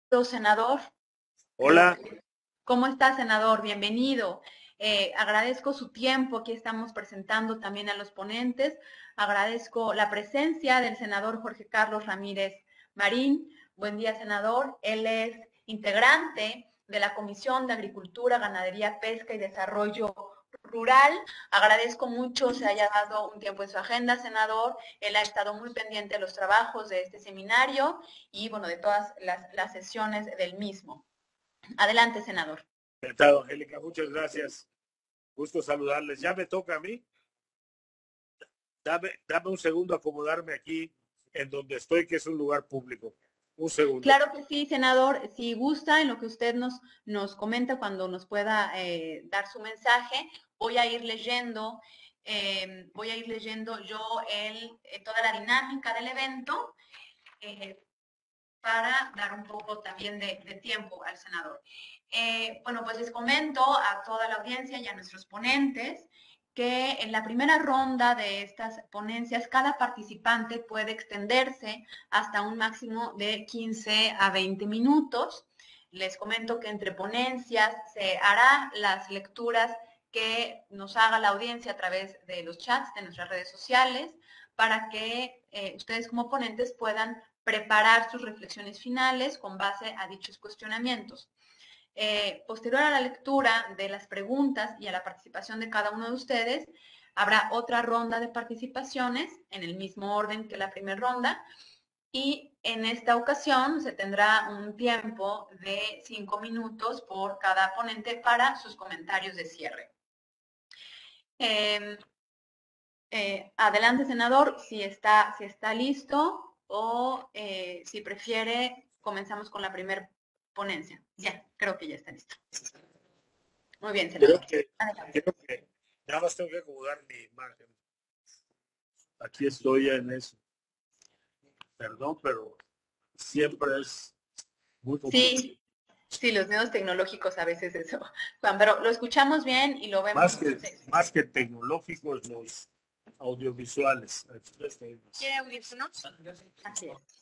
Senador. Creo Hola, que... ¿Cómo está, senador? Bienvenido. Agradezco su tiempo. Aquí estamos presentando también a los ponentes. Agradezco la presencia del senador Jorge Carlos Ramírez Marín. Buen día, senador. Él es integrante de la Comisión de Agricultura, Ganadería, Pesca y Desarrollo Rural. Agradezco mucho se haya dado un tiempo en su agenda, senador. Él ha estado muy pendiente de los trabajos de este seminario y, bueno, de todas las sesiones del mismo. Adelante, senador. encantado, Angélica, muchas gracias. Gusto saludarles. Ya me toca a mí. Dame un segundo a acomodarme aquí en donde estoy, que es un lugar público. Un segundo. Claro que sí, senador. Si gusta, en lo que usted nos comenta cuando nos pueda dar su mensaje, voy a ir leyendo yo toda la dinámica del evento eh, para dar un poco también de tiempo al senador. Bueno, pues les comento a toda la audiencia y a nuestros ponentes que en la primera ronda de estas ponencias cada participante puede extenderse hasta un máximo de 15 a 20 minutos. Les comento que entre ponencias se hará las lecturas que nos haga la audiencia a través de los chats de nuestras redes sociales para que ustedes como ponentes puedan preparar sus reflexiones finales con base a dichos cuestionamientos. Posterior a la lectura de las preguntas y a la participación de cada uno de ustedes, habrá otra ronda de participaciones en el mismo orden que la primera ronda y en esta ocasión se tendrá un tiempo de 5 minutos por cada ponente para sus comentarios de cierre. Eh, Adelante, senador, si está listo o si prefiere, comenzamos con la primera ponencia. Ya, creo que ya está listo. Muy bien, Creo senador. que, Adelante. creo que nada más tengo que acomodar mi imagen. Aquí estoy ya en eso. Perdón, pero siempre es muy complicado. Sí, sí, los medios tecnológicos a veces eso. Juan, pero lo escuchamos bien y lo Más vemos. que, más que tecnológicos, los audiovisuales. ¿Quiere audífonos? Así es.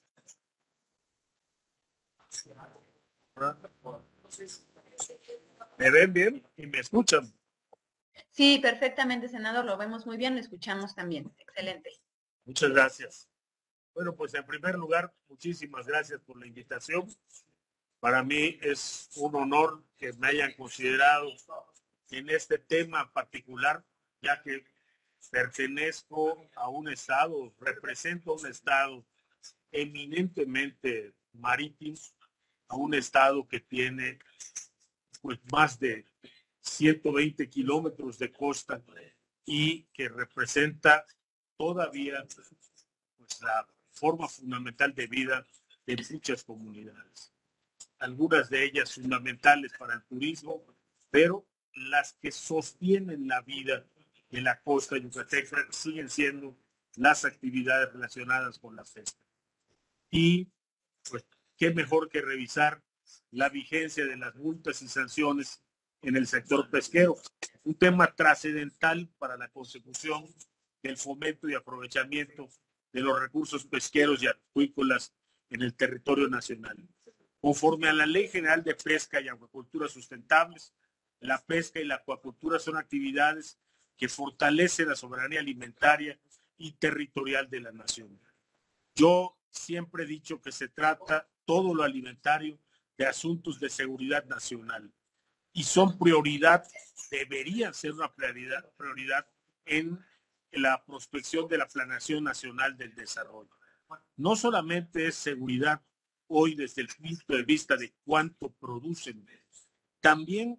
¿Me ven bien y me escuchan? Sí, perfectamente, senador, lo vemos muy bien, lo escuchamos también. Excelente. Muchas gracias. Bueno, pues en primer lugar, muchísimas gracias por la invitación. Para mí es un honor que me hayan considerado en este tema particular, ya que pertenezco a un estado, represento a un estado eminentemente marítimo, a un estado que tiene pues más de 120 kilómetros de costa y que representa todavía pues, la forma fundamental de vida de muchas comunidades. Algunas de ellas fundamentales para el turismo, pero las que sostienen la vida de la costa yucateca siguen siendo las actividades relacionadas con la pesca. Y pues qué mejor que revisar la vigencia de las multas y sanciones en el sector pesquero, un tema trascendental para la consecución del fomento y aprovechamiento de los recursos pesqueros y acuícolas en el territorio nacional. Conforme a la Ley General de Pesca y Acuacultura Sustentables, la pesca y la acuacultura son actividades que fortalecen la soberanía alimentaria y territorial de la nación. Yo siempre he dicho que se trata todo lo alimentario de asuntos de seguridad nacional y son prioridad, deberían ser una prioridad en la prospección de la Planeación Nacional del Desarrollo. No solamente es seguridad hoy desde el punto de vista de cuánto producen, también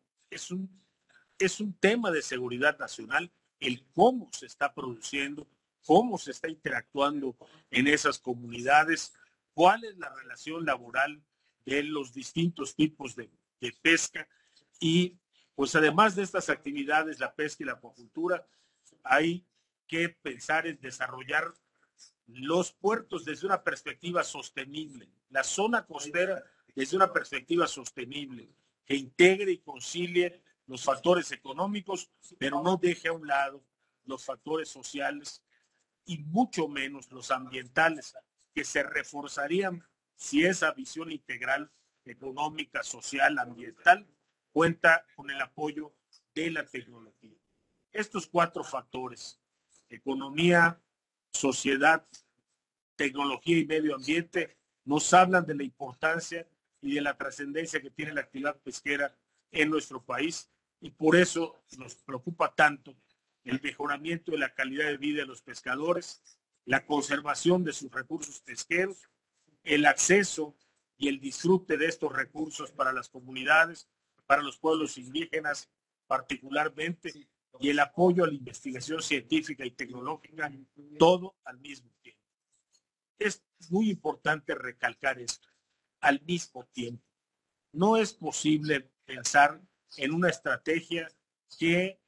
es un tema de seguridad nacional el cómo se está produciendo, cómo se está interactuando en esas comunidades, cuál es la relación laboral de los distintos tipos de pesca y pues además de estas actividades, la pesca y la acuacultura, hay que pensar en desarrollar los puertos desde una perspectiva sostenible, la zona costera desde una perspectiva sostenible, que integre y concilie los factores económicos, pero no deje a un lado los factores sociales y mucho menos los ambientales, que se reforzarían si esa visión integral económica, social, ambiental, cuenta con el apoyo de la tecnología. Estos 4 factores, economía, sociedad, tecnología y medio ambiente, nos hablan de la importancia y de la trascendencia que tiene la actividad pesquera en nuestro país, y por eso nos preocupa tanto el mejoramiento de la calidad de vida de los pescadores, la conservación de sus recursos pesqueros, el acceso y el disfrute de estos recursos para las comunidades, para los pueblos indígenas particularmente, y el apoyo a la investigación científica y tecnológica, todo al mismo tiempo. Es muy importante recalcar esto, al mismo tiempo. No es posible pensar en una estrategia que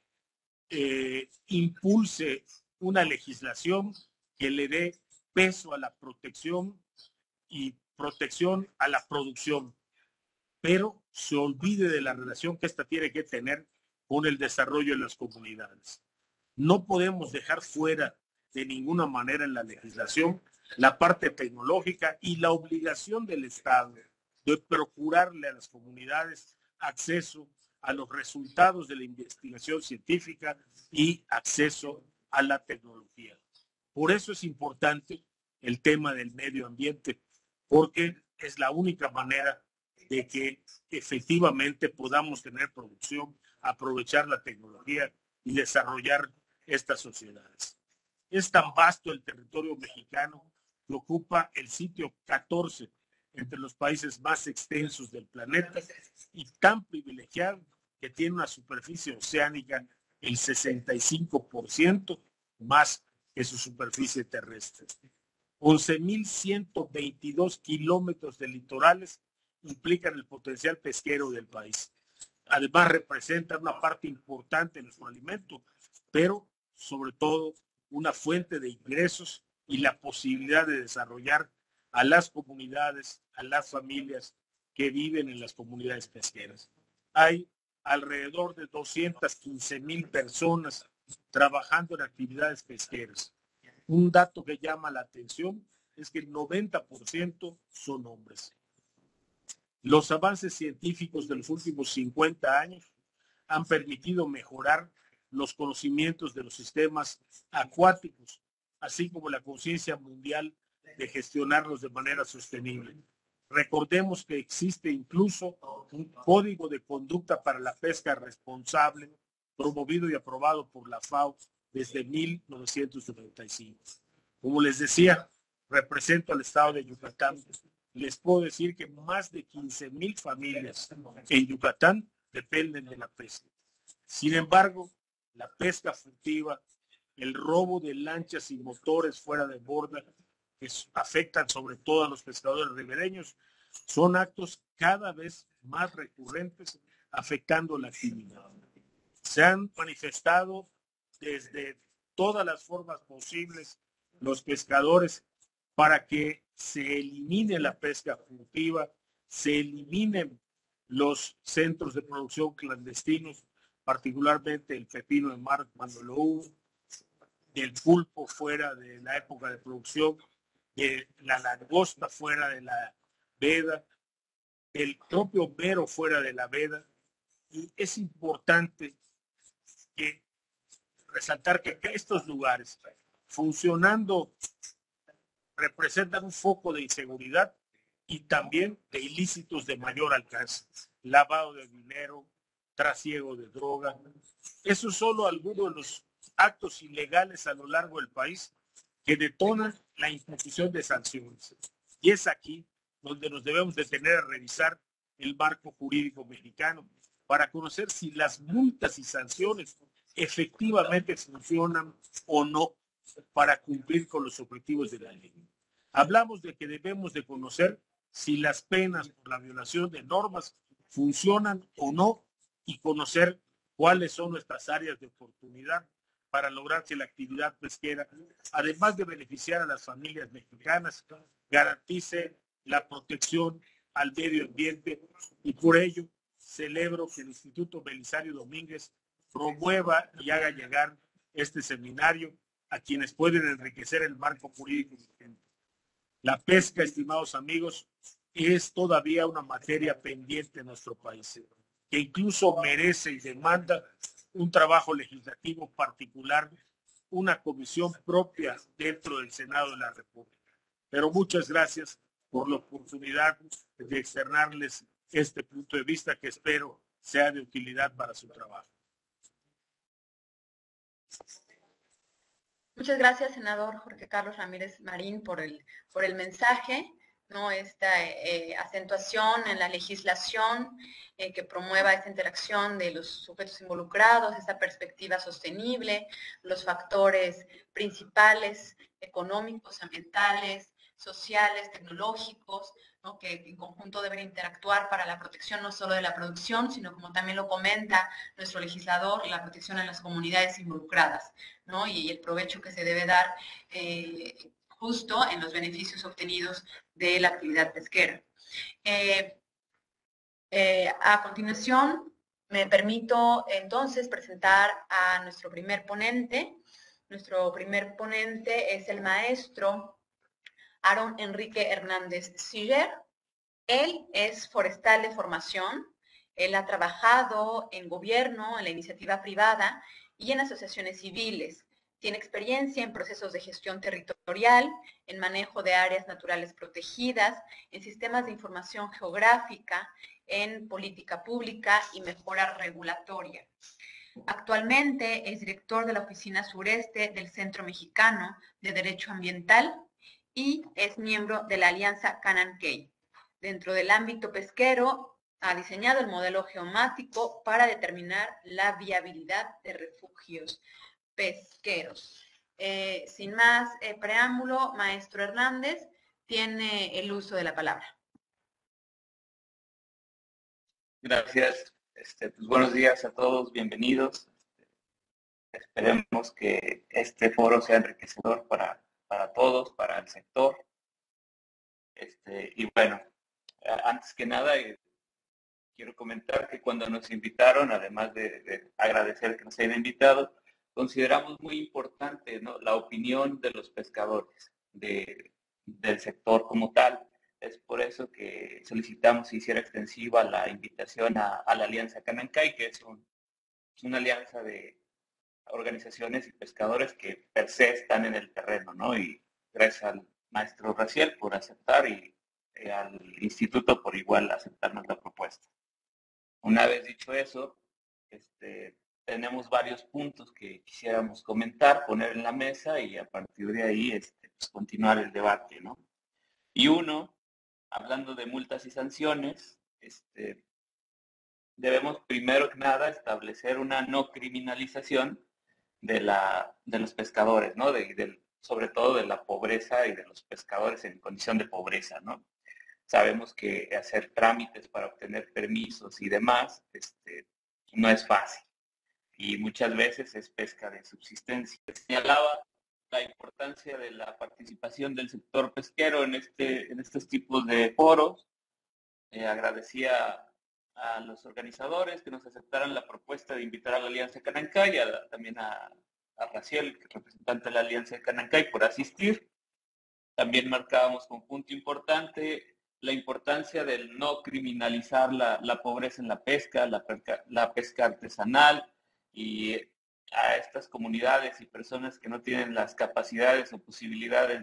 impulse una legislación que le dé peso a la protección y protección a la producción, pero se olvide de la relación que esta tiene que tener con el desarrollo de las comunidades. No podemos dejar fuera de ninguna manera en la legislación la parte tecnológica y la obligación del Estado de procurarle a las comunidades acceso a los resultados de la investigación científica y acceso a la tecnología. Por eso es importante el tema del medio ambiente, porque es la única manera de que efectivamente podamos tener producción, aprovechar la tecnología y desarrollar estas sociedades. Es tan vasto el territorio mexicano que ocupa el sitio 14 entre los países más extensos del planeta y tan privilegiado que tiene una superficie oceánica el 65% más que su superficie terrestre. 11.122 kilómetros de litorales implican el potencial pesquero del país. Además, representan una parte importante de nuestro alimento, pero sobre todo una fuente de ingresos y la posibilidad de desarrollar a las comunidades, a las familias que viven en las comunidades pesqueras. Hay alrededor de 215,000 personas trabajando en actividades pesqueras. Un dato que llama la atención es que el 90% son hombres. Los avances científicos de los últimos 50 años han permitido mejorar los conocimientos de los sistemas acuáticos, así como la conciencia mundial de gestionarlos de manera sostenible. Recordemos que existe incluso un código de conducta para la pesca responsable, promovido y aprobado por la FAO desde 1995. Como les decía, represento al estado de Yucatán. Les puedo decir que más de 15,000 familias en Yucatán dependen de la pesca. Sin embargo, la pesca furtiva, el robo de lanchas y motores fuera de borda, que afectan sobre todo a los pescadores ribereños, son actos cada vez más recurrentes afectando la actividad. Se han manifestado desde todas las formas posibles los pescadores para que se elimine la pesca furtiva, se eliminen los centros de producción clandestinos, particularmente el pepino de mar cuando lo hubo, del pulpo fuera de la época de producción, de la langosta fuera de la veda, el propio mero fuera de la veda. Y es importante que resaltar que estos lugares, funcionando, representan un foco de inseguridad y también de ilícitos de mayor alcance, lavado de dinero, trasiego de droga. Eso es solo algunos de los actos ilegales a lo largo del país que detonan la imposición de sanciones. Y es aquí donde nos debemos detener a revisar el marco jurídico mexicano para conocer si las multas y sanciones efectivamente funcionan o no para cumplir con los objetivos de la ley. Hablamos de que debemos de conocer si las penas por la violación de normas funcionan o no y conocer cuáles son nuestras áreas de oportunidad para lograr que la actividad pesquera, además de beneficiar a las familias mexicanas, garantice la protección al medio ambiente, y por ello celebro que el Instituto Belisario Domínguez promueva y haga llegar este seminario a quienes pueden enriquecer el marco jurídico vigente. La pesca, estimados amigos, es todavía una materia pendiente en nuestro país, que incluso merece y demanda un trabajo legislativo particular, una comisión propia dentro del Senado de la República. Pero muchas gracias por la oportunidad de externarles este punto de vista que espero sea de utilidad para su trabajo. Muchas gracias, senador Jorge Carlos Ramírez Marín, por el mensaje, ¿no? Esta acentuación en la legislación que promueva esta interacción de los sujetos involucrados, esta perspectiva sostenible, los factores principales económicos, ambientales, sociales, tecnológicos, ¿no? Que en conjunto deben interactuar para la protección no solo de la producción, sino como también lo comenta nuestro legislador, la protección a las comunidades involucradas, ¿no? Y el provecho que se debe dar justo en los beneficios obtenidos de la actividad pesquera. A continuación, me permito entonces presentar a nuestro primer ponente. Nuestro primer ponente es el maestro Aaron Enrique Hernández Siller. Él es forestal de formación. Él ha trabajado en gobierno, en la iniciativa privada y en asociaciones civiles. Tiene experiencia en procesos de gestión territorial, en manejo de áreas naturales protegidas, en sistemas de información geográfica, en política pública y mejora regulatoria. Actualmente es director de la Oficina Sureste del Centro Mexicano de Derecho Ambiental y es miembro de la Alianza Cananquey. Dentro del ámbito pesquero, ha diseñado el modelo geomático para determinar la viabilidad de refugios pesqueros. Sin más preámbulo, maestro Hernández, tiene el uso de la palabra. Gracias. Pues buenos días a todos, bienvenidos. Esperemos que este foro sea enriquecedor para todos, para el sector. Y bueno, antes que nada, quiero comentar que cuando nos invitaron, además de agradecer que nos hayan invitado, consideramos muy importante, ¿no?, la opinión de los pescadores, del sector como tal. Es por eso que solicitamos se hiciera extensiva la invitación a la Alianza Cananquey, que es una alianza de organizaciones y pescadores que per se están en el terreno, ¿no? Y gracias al maestro Raciel por aceptar y al instituto por igual aceptarnos la propuesta. Una vez dicho eso, tenemos varios puntos que quisiéramos comentar, poner en la mesa y a partir de ahí pues continuar el debate, ¿no? Y uno, hablando de multas y sanciones, debemos primero que nada establecer una no criminalización de los pescadores, ¿no? Sobre todo de la pobreza y de los pescadores en condición de pobreza, ¿no? Sabemos que hacer trámites para obtener permisos y demás no es fácil y muchas veces es pesca de subsistencia. Señalaba la importancia de la participación del sector pesquero en estos tipos de foros. Agradecía a los organizadores que nos aceptaran la propuesta de invitar a la Alianza Cananquey, también a Raciel, representante de la Alianza de Cananquey, por asistir. También marcábamos como punto importante la importancia del no criminalizar la pobreza en la pesca artesanal, y a estas comunidades y personas que no tienen las capacidades o posibilidades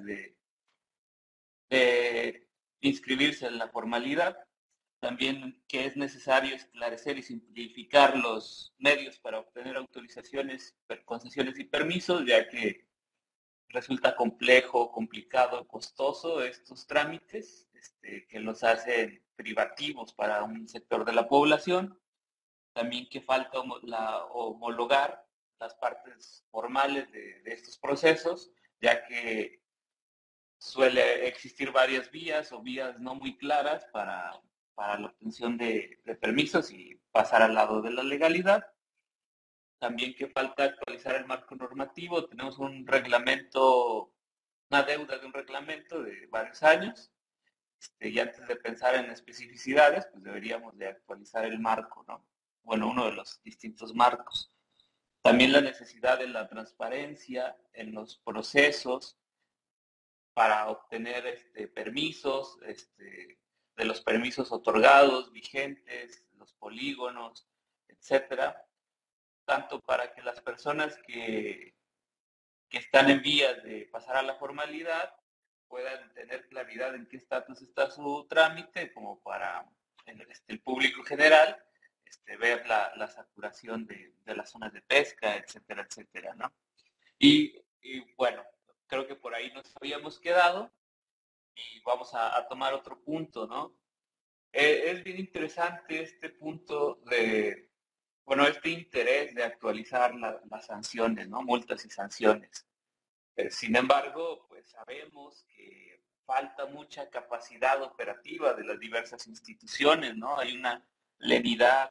de inscribirse en la formalidad. También que es necesario esclarecer y simplificar los medios para obtener autorizaciones, concesiones y permisos, ya que resulta complejo, complicado, costoso estos trámites que los hacen privativos para un sector de la población. También que falta homologar las partes formales de estos procesos, ya que suele existir varias vías o vías no muy claras para la obtención de permisos y pasar al lado de la legalidad. También que falta actualizar el marco normativo. Tenemos un reglamento, una deuda de un reglamento de varios años, y antes de pensar en especificidades, pues deberíamos de actualizar el marco, ¿no? Bueno, uno de los distintos marcos. También la necesidad de la transparencia en los procesos para obtener permisos, de los permisos otorgados, vigentes, los polígonos, etcétera, tanto para que las personas que están en vías de pasar a la formalidad puedan tener claridad en qué estatus está su trámite, como para el público general ver la saturación de las zonas de pesca, etcétera, etcétera, ¿no? Y bueno, creo que por ahí nos habíamos quedado y vamos a tomar otro punto, ¿no? Es bien interesante este punto de, bueno, este interés de actualizar las sanciones, ¿no? Multas y sanciones. Sin embargo, pues sabemos que falta mucha capacidad operativa de las diversas instituciones, ¿no? Hay una lenidad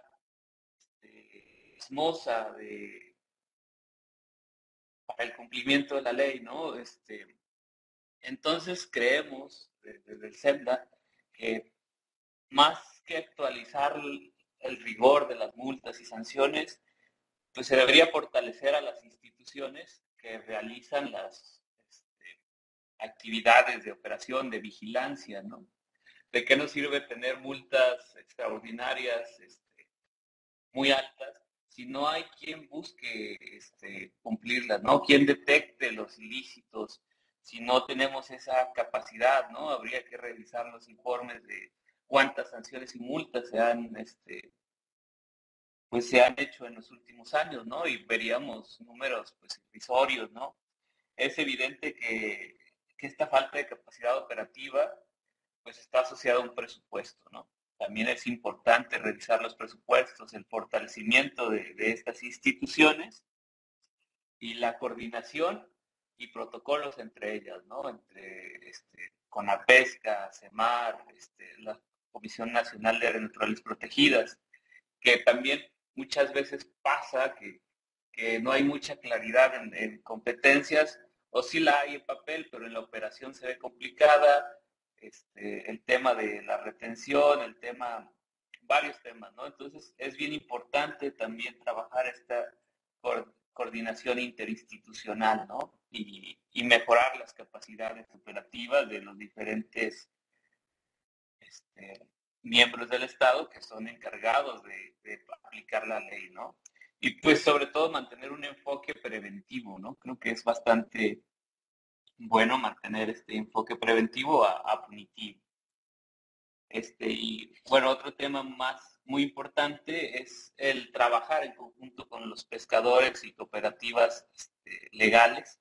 esmosa para el cumplimiento de la ley, ¿no? Entonces creemos desde el SEMDA que más que actualizar el rigor de las multas y sanciones, pues se debería fortalecer a las instituciones que realizan las actividades de operación, de vigilancia, ¿no? ¿De qué nos sirve tener multas extraordinarias muy altas si no hay quien busque cumplirlas, ¿no? Quien detecte los ilícitos, si no tenemos esa capacidad, ¿no? Habría que revisar los informes de cuántas sanciones y multas se han hecho en los últimos años, ¿no? Y veríamos números pues irrisorios, ¿no? Es evidente que esta falta de capacidad operativa pues está asociada a un presupuesto, ¿no? También es importante revisar los presupuestos, el fortalecimiento de estas instituciones y la coordinación y protocolos entre ellas, ¿no? Entre CONAPESCA, CEMAR, la Comisión Nacional de Áreas Naturales Protegidas, que también muchas veces pasa que no hay mucha claridad en competencias, o sí la hay en papel, pero en la operación se ve complicada, el tema de la retención, varios temas, ¿no? Entonces es bien importante también trabajar esta coordinación interinstitucional, ¿no? Y mejorar las capacidades operativas de los diferentes miembros del Estado que son encargados de aplicar la ley, ¿no? Y pues sobre todo mantener un enfoque preventivo, ¿no? Creo que es bastante bueno mantener este enfoque preventivo a punitivo. Y bueno, otro tema más muy importante es el trabajar en conjunto con los pescadores y cooperativas legales.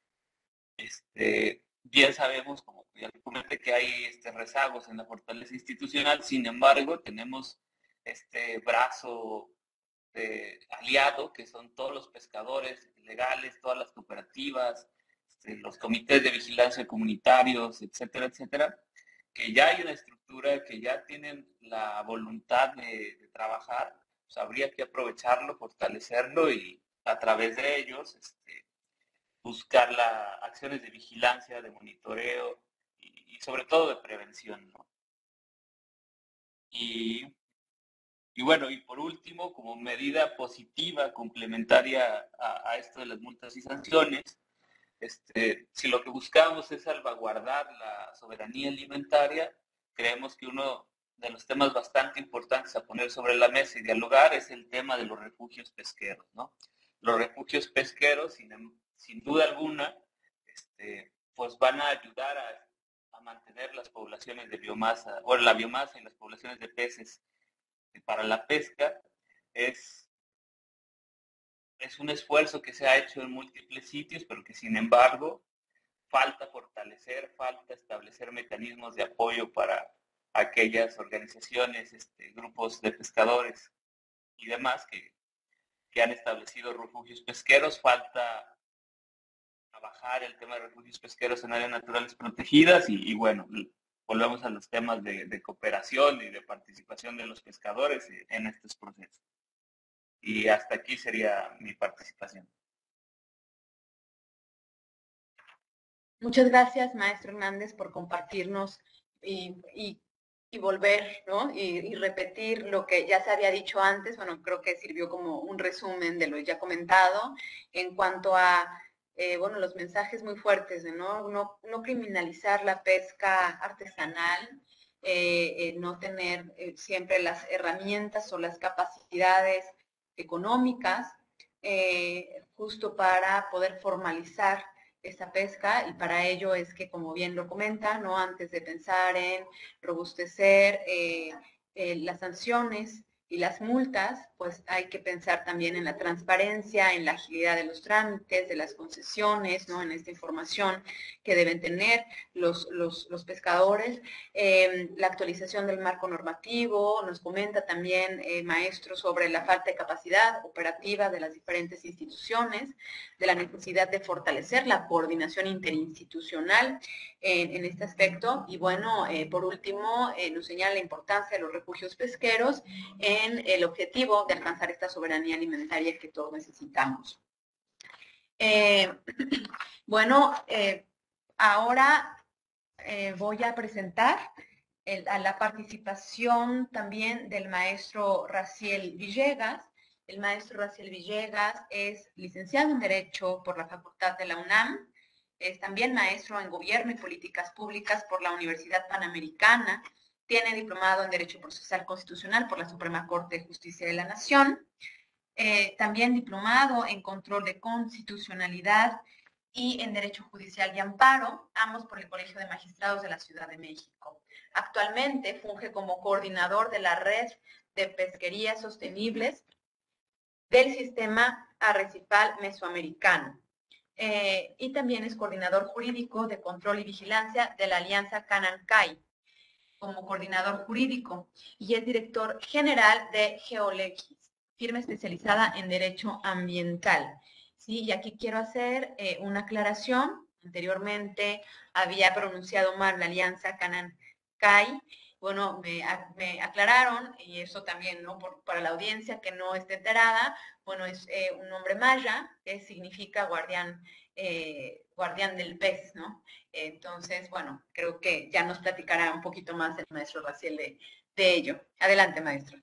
Bien sabemos, como ya le comenté, que hay rezagos en la fortaleza institucional, sin embargo, tenemos este brazo aliado, que son todos los pescadores legales, todas las cooperativas, los comités de vigilancia comunitarios, etcétera, etcétera, que ya hay una estructura, que ya tienen la voluntad de trabajar, pues habría que aprovecharlo, fortalecerlo y a través de ellos buscar acciones de vigilancia, de monitoreo y sobre todo de prevención, ¿no? Y bueno, y por último, como medida positiva, complementaria a esto de las multas y sanciones, si lo que buscamos es salvaguardar la soberanía alimentaria, creemos que uno de los temas bastante importantes a poner sobre la mesa y dialogar es el tema de los refugios pesqueros, ¿no? Los refugios pesqueros, sin duda alguna, pues van a ayudar a mantener las poblaciones de biomasa, o la biomasa y las poblaciones de peces para la pesca. Es un esfuerzo que se ha hecho en múltiples sitios, pero que sin embargo falta fortalecer, falta establecer mecanismos de apoyo para aquellas organizaciones, grupos de pescadores y demás que han establecido refugios pesqueros. Falta trabajar el tema de refugios pesqueros en áreas naturales protegidas y bueno, volvemos a los temas de cooperación y de participación de los pescadores en estos procesos. Y hasta aquí sería mi participación. Muchas gracias, maestro Hernández, por compartirnos y volver, ¿no? Y repetir lo que ya se había dicho antes. Bueno, creo que sirvió como un resumen de lo ya comentado en cuanto a, bueno, los mensajes muy fuertes de no criminalizar la pesca artesanal, no tener siempre las herramientas o las capacidades económicas justo para poder formalizar esta pesca, y para ello es que, como bien lo comenta, ¿no? Antes de pensar en robustecer las sanciones y las multas, pues hay que pensar también en la transparencia, en la agilidad de los trámites, de las concesiones, ¿no? En esta información que deben tener los pescadores. La actualización del marco normativo, nos comenta también maestro sobre la falta de capacidad operativa de las diferentes instituciones, de la necesidad de fortalecer la coordinación interinstitucional en este aspecto. Y bueno, por último, nos señala la importancia de los refugios pesqueros en el objetivo de alcanzar esta soberanía alimentaria que todos necesitamos. Bueno, ahora voy a presentar a la participación también del maestro Raciel Villegas. El maestro Raciel Villegas es licenciado en Derecho por la Facultad de la UNAM, es también maestro en Gobierno y Políticas Públicas por la Universidad Panamericana, tiene diplomado en Derecho Procesal Constitucional por la Suprema Corte de Justicia de la Nación, también diplomado en Control de Constitucionalidad y en Derecho Judicial y Amparo, ambos por el Colegio de Magistrados de la Ciudad de México. Actualmente funge como coordinador de la Red de Pesquerías Sostenibles del Sistema Arrecifal Mesoamericano. Y también es coordinador jurídico de control y vigilancia de la Alianza Canaan-CAI como coordinador jurídico, y es director general de Geolex, firma especializada en derecho ambiental. ¿Sí? Y aquí quiero hacer una aclaración. Anteriormente había pronunciado mal la Alianza Canaan-CAI. Bueno, me aclararon, y eso también, ¿no? Para la audiencia que no esté enterada, bueno, es un nombre maya que significa guardián del pez, ¿no? Entonces, bueno, creo que ya nos platicará un poquito más el maestro Raciel de ello. Adelante, maestro.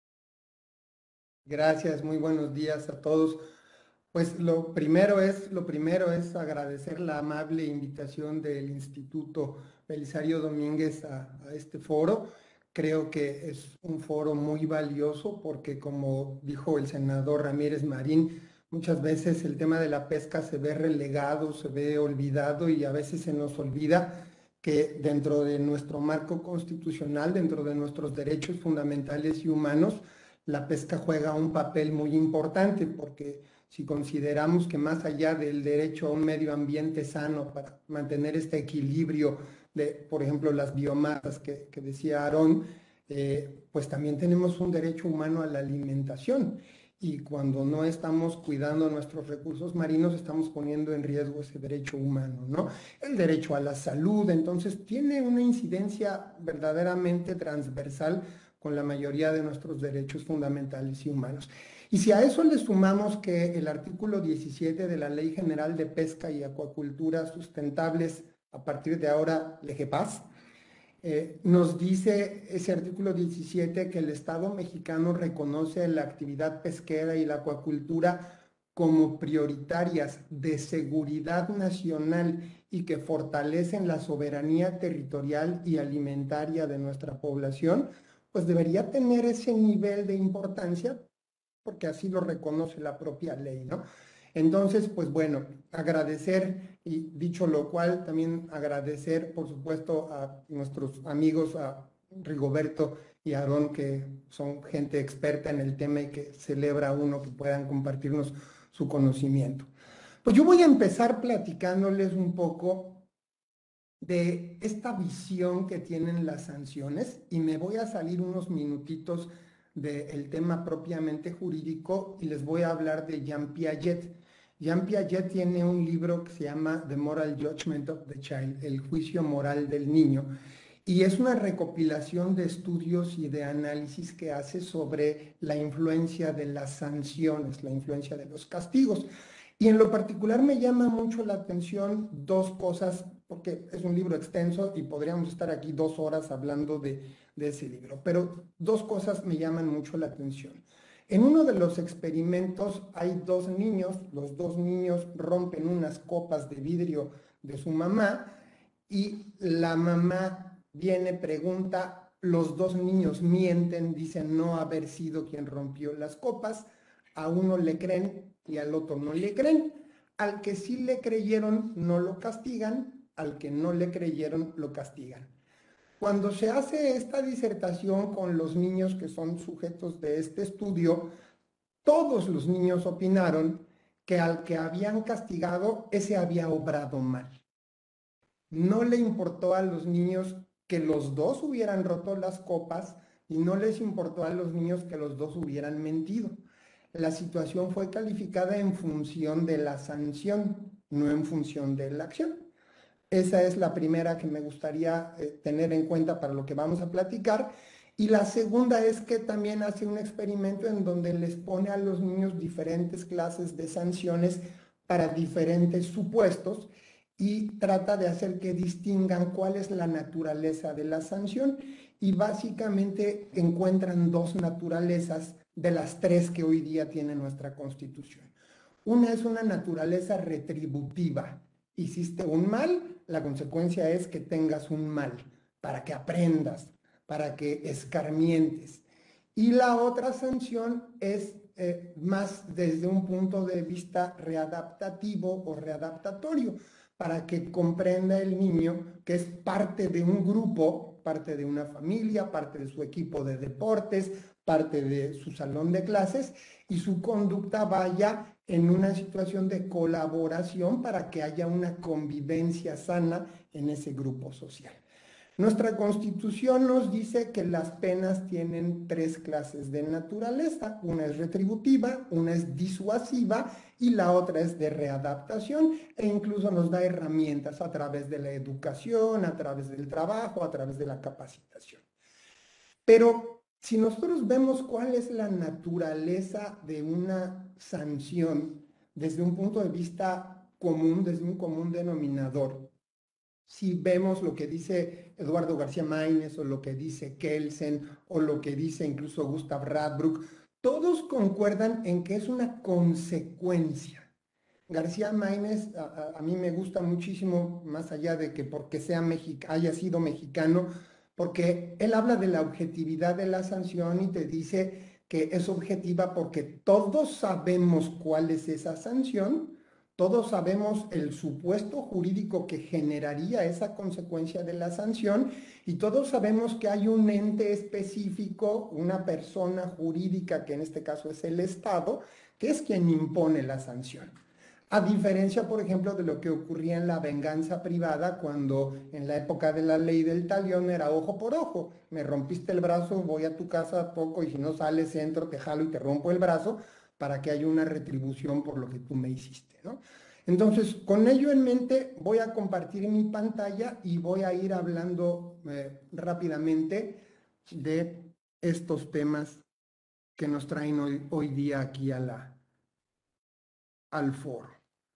Gracias, muy buenos días a todos. Pues lo primero es agradecer la amable invitación del Instituto Belisario Domínguez a este foro. Creo que es un foro muy valioso porque, como dijo el senador Ramírez Marín, muchas veces el tema de la pesca se ve relegado, se ve olvidado, y a veces se nos olvida que dentro de nuestro marco constitucional, dentro de nuestros derechos fundamentales y humanos, la pesca juega un papel muy importante, porque si consideramos que más allá del derecho a un medio ambiente sano para mantener este equilibrio de, por ejemplo, las biomasas que decía Aarón, pues también tenemos un derecho humano a la alimentación. Y cuando no estamos cuidando nuestros recursos marinos, estamos poniendo en riesgo ese derecho humano, ¿no? El derecho a la salud, entonces, tiene una incidencia verdaderamente transversal con la mayoría de nuestros derechos fundamentales y humanos. Y si a eso le sumamos que el artículo 17 de la Ley General de Pesca y Acuacultura Sustentables, a partir de ahora LEGEPAS, nos dice ese artículo 17 que el Estado mexicano reconoce la actividad pesquera y la acuacultura como prioritarias de seguridad nacional y que fortalecen la soberanía territorial y alimentaria de nuestra población, pues debería tener ese nivel de importancia, porque así lo reconoce la propia ley, ¿no? Entonces, pues bueno, agradecer, y dicho lo cual, también agradecer, por supuesto, a nuestros amigos, a Rigoberto y Aarón, que son gente experta en el tema y que celebra uno que puedan compartirnos su conocimiento. Pues yo voy a empezar platicándoles un poco de esta visión que tienen las sanciones, y me voy a salir unos minutitos del tema propiamente jurídico y les voy a hablar de Jean Piaget. Jean Piaget tiene un libro que se llama The Moral Judgment of the Child, el juicio moral del niño, y es una recopilación de estudios y de análisis que hace sobre la influencia de las sanciones, la influencia de los castigos. Y en lo particular me llama mucho la atención dos cosas, porque es un libro extenso y podríamos estar aquí 2 horas hablando de ese libro, pero dos cosas me llaman mucho la atención. En uno de los experimentos hay 2 niños, los 2 niños rompen unas copas de vidrio de su mamá, y la mamá viene, pregunta, los dos niños mienten, dicen no haber sido quien rompió las copas, a uno le creen y al otro no le creen. Al que sí le creyeron no lo castigan, al que no le creyeron lo castigan. Cuando se hace esta disertación con los niños que son sujetos de este estudio, todos los niños opinaron que al que habían castigado, ese había obrado mal. No le importó a los niños que los dos hubieran roto las copas y no les importó a los niños que los dos hubieran mentido. La situación fue calificada en función de la sanción, no en función de la acción. Esa es la primera que me gustaría tener en cuenta para lo que vamos a platicar. Y la segunda es que también hace un experimento en donde les pone a los niños diferentes clases de sanciones para diferentes supuestos y trata de hacer que distingan cuál es la naturaleza de la sanción y básicamente encuentran dos naturalezas de las tres que hoy día tiene nuestra Constitución. Una es una naturaleza retributiva. Hiciste un mal, la consecuencia es que tengas un mal, para que aprendas, para que escarmientes. Y la otra sanción es más desde un punto de vista readaptativo o readaptatorio, para que comprenda el niño que es parte de un grupo, parte de una familia, parte de su equipo de deportes, parte de su salón de clases, y su conducta vaya en una situación de colaboración para que haya una convivencia sana en ese grupo social. Nuestra Constitución nos dice que las penas tienen tres clases de naturaleza. Una es retributiva, una es disuasiva y la otra es de readaptación, e incluso nos da herramientas a través de la educación, a través del trabajo, a través de la capacitación. Pero si nosotros vemos cuál es la naturaleza de una sanción desde un punto de vista común, desde un común denominador, si vemos lo que dice Eduardo García Maínez o lo que dice Kelsen o lo que dice incluso Gustav Radbruch, todos concuerdan en que es una consecuencia. García Maínez a mí me gusta muchísimo, más allá de que porque haya sido mexicano, porque él habla de la objetividad de la sanción y te dice que es objetiva porque todos sabemos cuál es esa sanción, todos sabemos el supuesto jurídico que generaría esa consecuencia de la sanción y todos sabemos que hay un ente específico, una persona jurídica, que en este caso es el Estado, que es quien impone la sanción. A diferencia, por ejemplo, de lo que ocurría en la venganza privada cuando en la época de la ley del talión era ojo por ojo. Me rompiste el brazo, voy a tu casa poco y si no sales, entro, te jalo y te rompo el brazo para que haya una retribución por lo que tú me hiciste, ¿no? Entonces, con ello en mente, voy a compartir mi pantalla y voy a ir hablando rápidamente de estos temas que nos traen hoy día aquí al foro.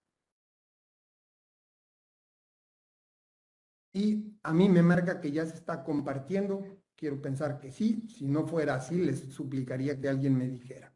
Y a mí me marca que ya se está compartiendo. Quiero pensar que sí. Si no fuera así, les suplicaría que alguien me dijera.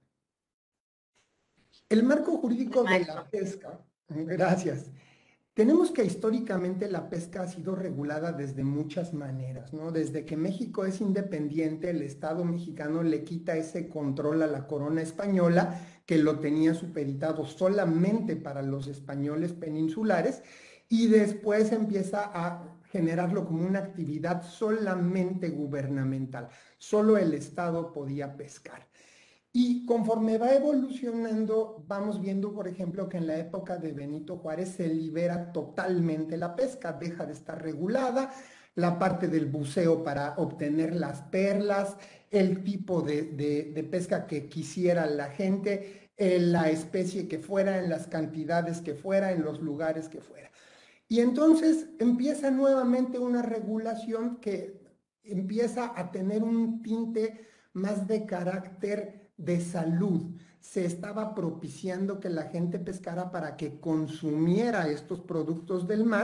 El marco jurídico de la pesca. Gracias. Tenemos que históricamente la pesca ha sido regulada desde muchas maneras, ¿no? Desde que México es independiente, el Estado mexicano le quita ese control a la corona española, que lo tenía supeditado solamente para los españoles peninsulares, y después empieza a generarlo como una actividad solamente gubernamental. Solo el Estado podía pescar. Y conforme va evolucionando, vamos viendo, por ejemplo, que en la época de Benito Juárez se libera totalmente la pesca, deja de estar regulada, la parte del buceo para obtener las perlas, el tipo de pesca que quisiera la gente, la especie que fuera, en las cantidades que fuera, en los lugares que fuera. Y entonces empieza nuevamente una regulación que empieza a tener un tinte más de carácter de salud. Se estaba propiciando que la gente pescara para que consumiera estos productos del mar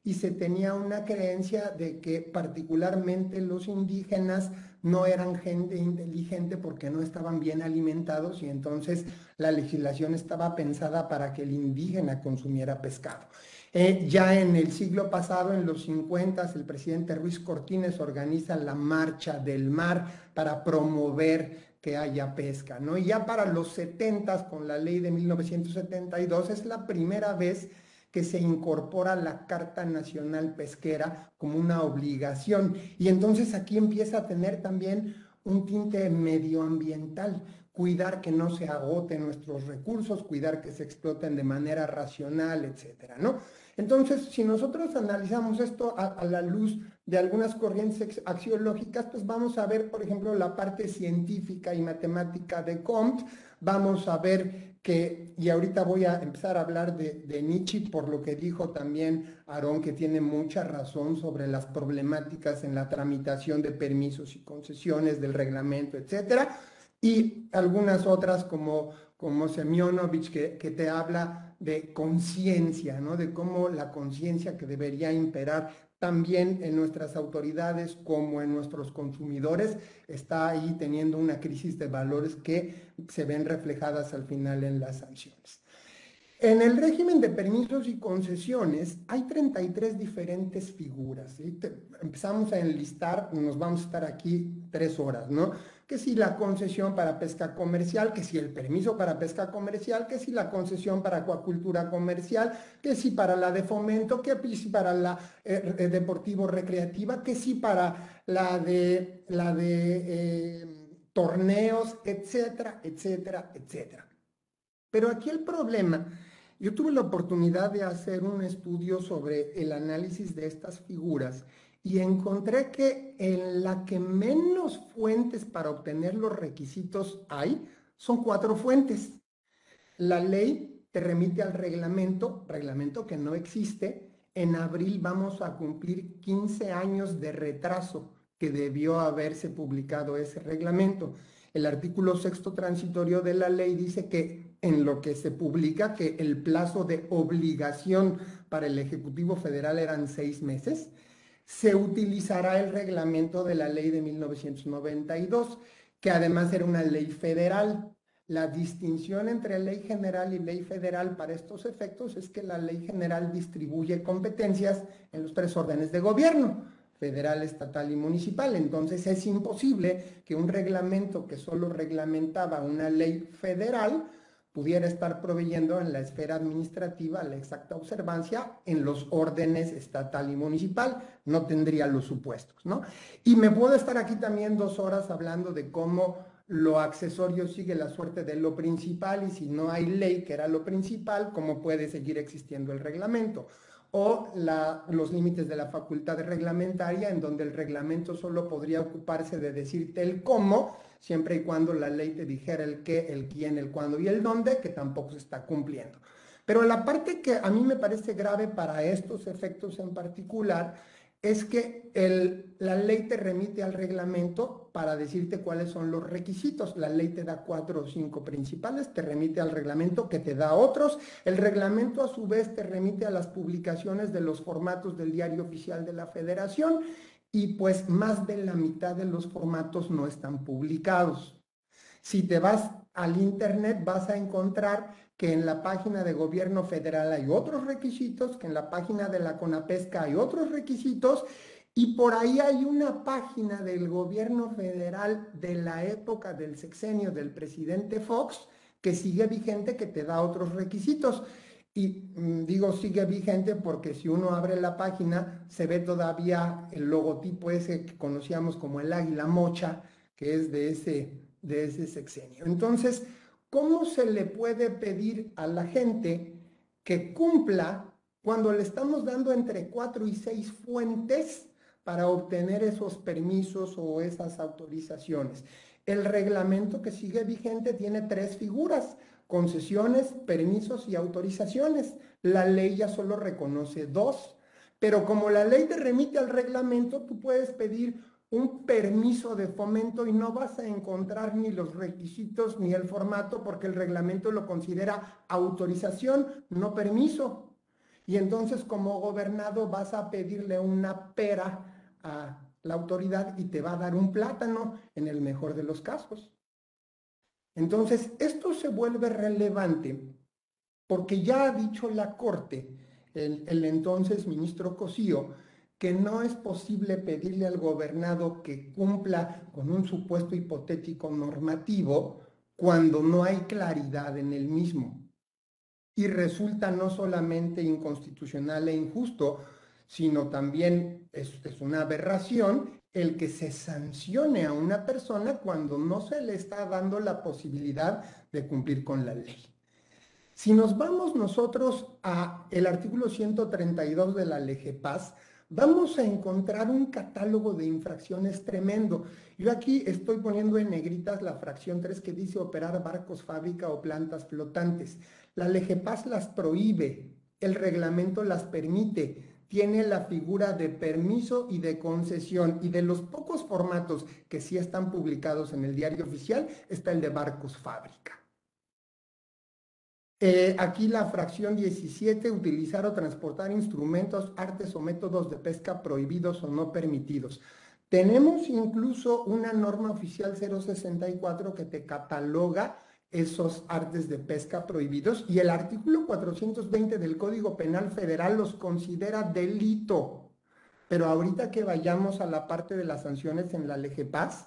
y se tenía una creencia de que particularmente los indígenas no eran gente inteligente porque no estaban bien alimentados y entonces la legislación estaba pensada para que el indígena consumiera pescado. Ya en el siglo pasado, en los 50, el presidente Ruiz Cortines organiza la Marcha del Mar para promover que haya pesca, ¿no? Y ya para los 70, con la ley de 1972, es la primera vez que se incorpora la Carta Nacional Pesquera como una obligación. Y entonces aquí empieza a tener también un tinte medioambiental, cuidar que no se agoten nuestros recursos, cuidar que se exploten de manera racional, etcétera, ¿no? Entonces, si nosotros analizamos esto a la luz de algunas corrientes axiológicas, pues vamos a ver, por ejemplo, la parte científica y matemática de Comte, vamos a ver que, y ahorita voy a empezar a hablar de Nietzsche, por lo que dijo también Aarón, que tiene mucha razón sobre las problemáticas en la tramitación de permisos y concesiones del reglamento, etcétera, y algunas otras como Semyonovich, que te habla de conciencia, ¿no? De cómo la conciencia que debería imperar también en nuestras autoridades como en nuestros consumidores está ahí teniendo una crisis de valores que se ven reflejadas al final en las sanciones. En el régimen de permisos y concesiones hay 33 diferentes figuras, ¿sí? Empezamos a enlistar, nos vamos a estar aquí 3 horas, ¿no? Que si la concesión para pesca comercial, que si el permiso para pesca comercial, que si la concesión para acuacultura comercial, que si para la de fomento, que si para la deportivo recreativa, que si para la de torneos, etcétera, etcétera, etcétera. Pero aquí el problema, yo tuve la oportunidad de hacer un estudio sobre el análisis de estas figuras y encontré que en la que menos fuentes para obtener los requisitos hay, son 4 fuentes. La ley te remite al reglamento que no existe. En abril vamos a cumplir 15 años de retraso que debió haberse publicado ese reglamento. El artículo 6º transitorio de la ley dice que en lo que se publica que el plazo de obligación para el Ejecutivo Federal eran 6 meses, se utilizará el reglamento de la ley de 1992, que además era una ley federal. La distinción entre ley general y ley federal para estos efectos es que la ley general distribuye competencias en los 3 órdenes de gobierno, federal, estatal y municipal. Entonces es imposible que un reglamento que solo reglamentaba una ley federal pudiera estar proveyendo en la esfera administrativa la exacta observancia en los órdenes estatal y municipal. No tendría los supuestos, ¿no? Y me puedo estar aquí también 2 horas hablando de cómo lo accesorio sigue la suerte de lo principal y si no hay ley que era lo principal, ¿cómo puede seguir existiendo el reglamento? O los límites de la facultad reglamentaria, en donde el reglamento solo podría ocuparse de decirte el cómo, siempre y cuando la ley te dijera el qué, el quién, el cuándo y el dónde, que tampoco se está cumpliendo. Pero la parte que a mí me parece grave para estos efectos en particular es que la ley te remite al reglamento para decirte cuáles son los requisitos. La ley te da 4 o 5 principales, te remite al reglamento que te da otros. El reglamento a su vez te remite a las publicaciones de los formatos del Diario Oficial de la Federación y pues más de la mitad de los formatos no están publicados. Si te vas al internet vas a encontrar que en la página de gobierno federal hay otros requisitos, que en la página de la CONAPESCA hay otros requisitos, y por ahí hay una página del gobierno federal de la época del sexenio del presidente Fox que sigue vigente, que te da otros requisitos. Y digo sigue vigente porque si uno abre la página se ve todavía el logotipo ese que conocíamos como el águila mocha, que es de ese sexenio. Entonces, ¿cómo se le puede pedir a la gente que cumpla cuando le estamos dando entre 4 y 6 fuentes para obtener esos permisos o esas autorizaciones? El reglamento que sigue vigente tiene 3 figuras: concesiones, permisos y autorizaciones. La ley ya solo reconoce 2, pero como la ley te remite al reglamento, tú puedes pedir un permiso de fomento y no vas a encontrar ni los requisitos ni el formato porque el reglamento lo considera autorización, no permiso. Y entonces como gobernado vas a pedirle una pera a la autoridad y te va a dar un plátano en el mejor de los casos. Entonces esto se vuelve relevante porque ya ha dicho la Corte, el entonces ministro Cosío, que no es posible pedirle al gobernado que cumpla con un supuesto hipotético normativo cuando no hay claridad en el mismo. Y resulta no solamente inconstitucional e injusto, sino también es una aberración el que se sancione a una persona cuando no se le está dando la posibilidad de cumplir con la ley. Si nos vamos nosotros a el artículo 132 de la LGPAS, vamos a encontrar un catálogo de infracciones tremendo. Yo aquí estoy poniendo en negritas la fracción 3 que dice operar barcos, fábrica o plantas flotantes. La LGPAS las prohíbe, el reglamento las permite, tiene la figura de permiso y de concesión, y de los pocos formatos que sí están publicados en el diario oficial está el de barcos fábrica. Aquí la fracción 17, utilizar o transportar instrumentos, artes o métodos de pesca prohibidos o no permitidos. Tenemos incluso una norma oficial 064 que te cataloga esos artes de pesca prohibidos y el artículo 420 del Código Penal Federal los considera delito. Pero ahorita que vayamos a la parte de las sanciones en la LGPAS,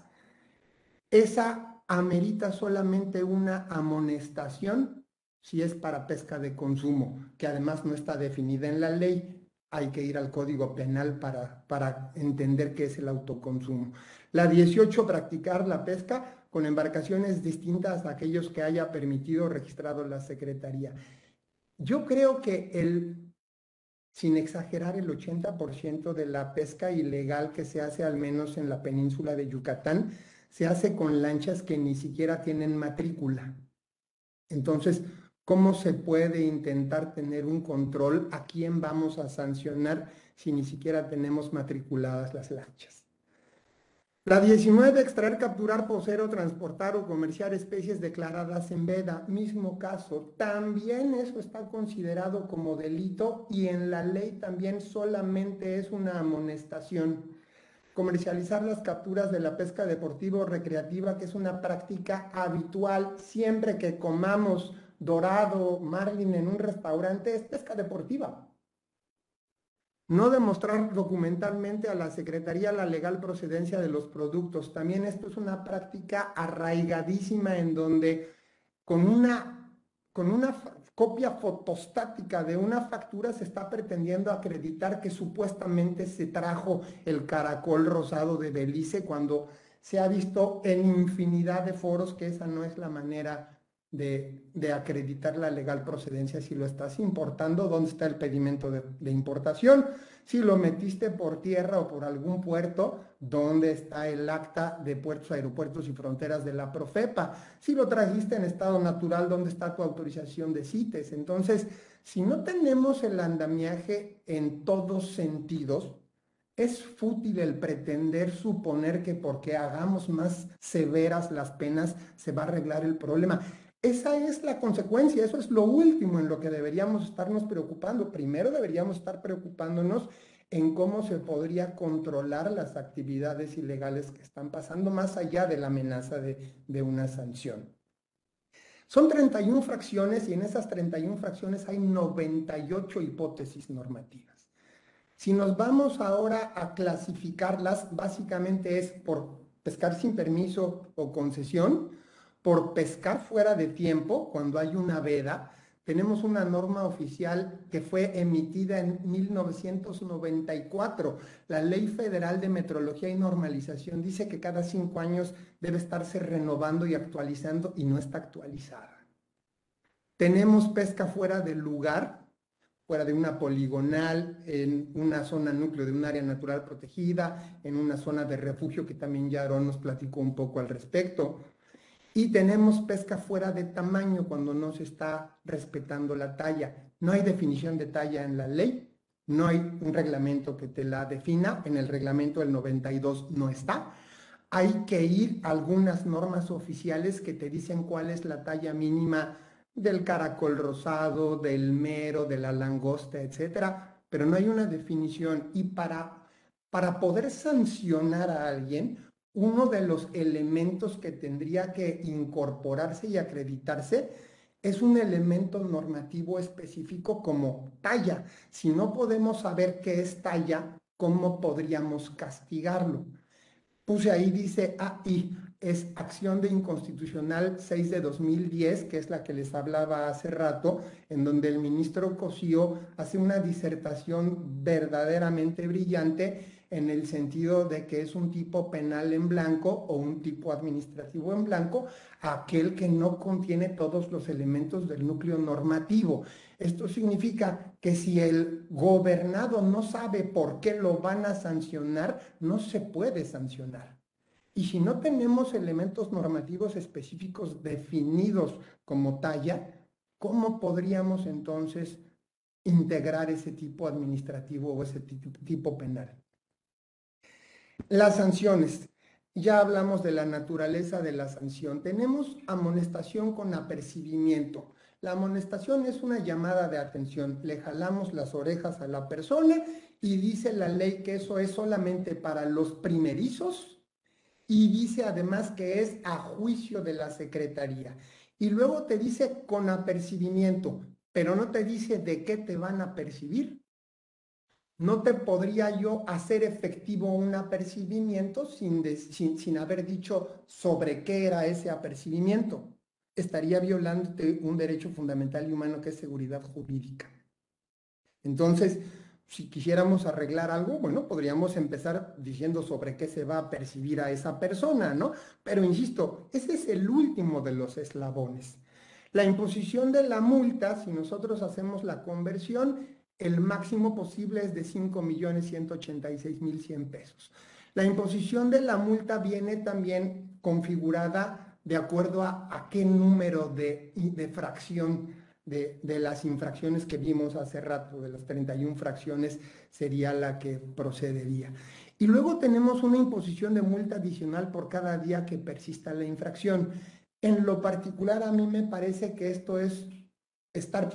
esa amerita solamente una amonestación si es para pesca de consumo, que además no está definida en la ley. Hay que ir al Código Penal para entender qué es el autoconsumo. La 18, practicar la pesca con embarcaciones distintas a aquellos que haya permitido o registrado la Secretaría. Yo creo que sin exagerar, el 80% de la pesca ilegal que se hace, al menos en la península de Yucatán, se hace con lanchas que ni siquiera tienen matrícula. Entonces, ¿cómo se puede intentar tener un control? ¿A quién vamos a sancionar si ni siquiera tenemos matriculadas las lanchas? La 19, extraer, capturar, poseer o transportar o comerciar especies declaradas en veda. Mismo caso, también eso está considerado como delito y en la ley también solamente es una amonestación. Comercializar las capturas de la pesca deportiva o recreativa, que es una práctica habitual siempre que comamos dorado, marlin en un restaurante, es pesca deportiva. No demostrar documentalmente a la Secretaría la legal procedencia de los productos. También esto es una práctica arraigadísima en donde con una copia fotostática de una factura se está pretendiendo acreditar que supuestamente se trajo el caracol rosado de Belice, cuando se ha visto en infinidad de foros que esa no es la manera de acreditar la legal procedencia. Si lo estás importando, ¿dónde está el pedimento de importación? Si lo metiste por tierra o por algún puerto, ¿dónde está el acta de puertos, aeropuertos y fronteras de la Profepa? Si lo trajiste en estado natural, ¿dónde está tu autorización de CITES? Entonces, si no tenemos el andamiaje en todos sentidos, es fútil el pretender suponer que porque hagamos más severas las penas se va a arreglar el problema. Esa es la consecuencia, eso es lo último en lo que deberíamos estarnos preocupando. Primero deberíamos estar preocupándonos en cómo se podría controlar las actividades ilegales que están pasando más allá de la amenaza de una sanción. Son 31 fracciones y en esas 31 fracciones hay 98 hipótesis normativas. Si nos vamos ahora a clasificarlas, básicamente es por pescar sin permiso o concesión, por pescar fuera de tiempo, cuando hay una veda. Tenemos una norma oficial que fue emitida en 1994. La Ley Federal de Metrología y Normalización dice que cada 5 años debe estarse renovando y actualizando, y no está actualizada. Tenemos pesca fuera del lugar, fuera de una poligonal, en una zona núcleo de un área natural protegida, en una zona de refugio, que también ya Aarón nos platicó un poco al respecto. Y tenemos pesca fuera de tamaño, cuando no se está respetando la talla. No hay definición de talla en la ley, no hay un reglamento que te la defina, en el reglamento del 92 no está. Hay que ir a algunas normas oficiales que te dicen cuál es la talla mínima del caracol rosado, del mero, de la langosta, etcétera, pero no hay una definición. Y para poder sancionar a alguien, uno de los elementos que tendría que incorporarse y acreditarse es un elemento normativo específico como talla. Si no podemos saber qué es talla, ¿cómo podríamos castigarlo? Puse ahí, dice AI, es acción de inconstitucional 6 de 2010, que es la que les hablaba hace rato, en donde el ministro Cosío hace una disertación verdaderamente brillante en el sentido de que es un tipo penal en blanco o un tipo administrativo en blanco, aquel que no contiene todos los elementos del núcleo normativo. Esto significa que si el gobernado no sabe por qué lo van a sancionar, no se puede sancionar. Y si no tenemos elementos normativos específicos definidos como talla, ¿cómo podríamos entonces integrar ese tipo administrativo o ese tipo penal? Las sanciones. Ya hablamos de la naturaleza de la sanción. Tenemos amonestación con apercibimiento. La amonestación es una llamada de atención. Le jalamos las orejas a la persona y dice la ley que eso es solamente para los primerizos y dice además que es a juicio de la Secretaría. Y luego te dice con apercibimiento, pero no te dice de qué te van a percibir. No te podría yo hacer efectivo un apercibimiento sin haber dicho sobre qué era ese apercibimiento. Estaría violando un derecho fundamental y humano que es seguridad jurídica. Entonces, si quisiéramos arreglar algo, bueno, podríamos empezar diciendo sobre qué se va a percibir a esa persona, ¿no? Pero insisto, ese es el último de los eslabones. La imposición de la multa, si nosotros hacemos la conversión, el máximo posible es de 5.186.100 pesos. La imposición de la multa viene también configurada de acuerdo a qué número de fracción de las infracciones que vimos hace rato, de las 31 fracciones, sería la que procedería. Y luego tenemos una imposición de multa adicional por cada día que persista la infracción. En lo particular, a mí me parece que esto es estar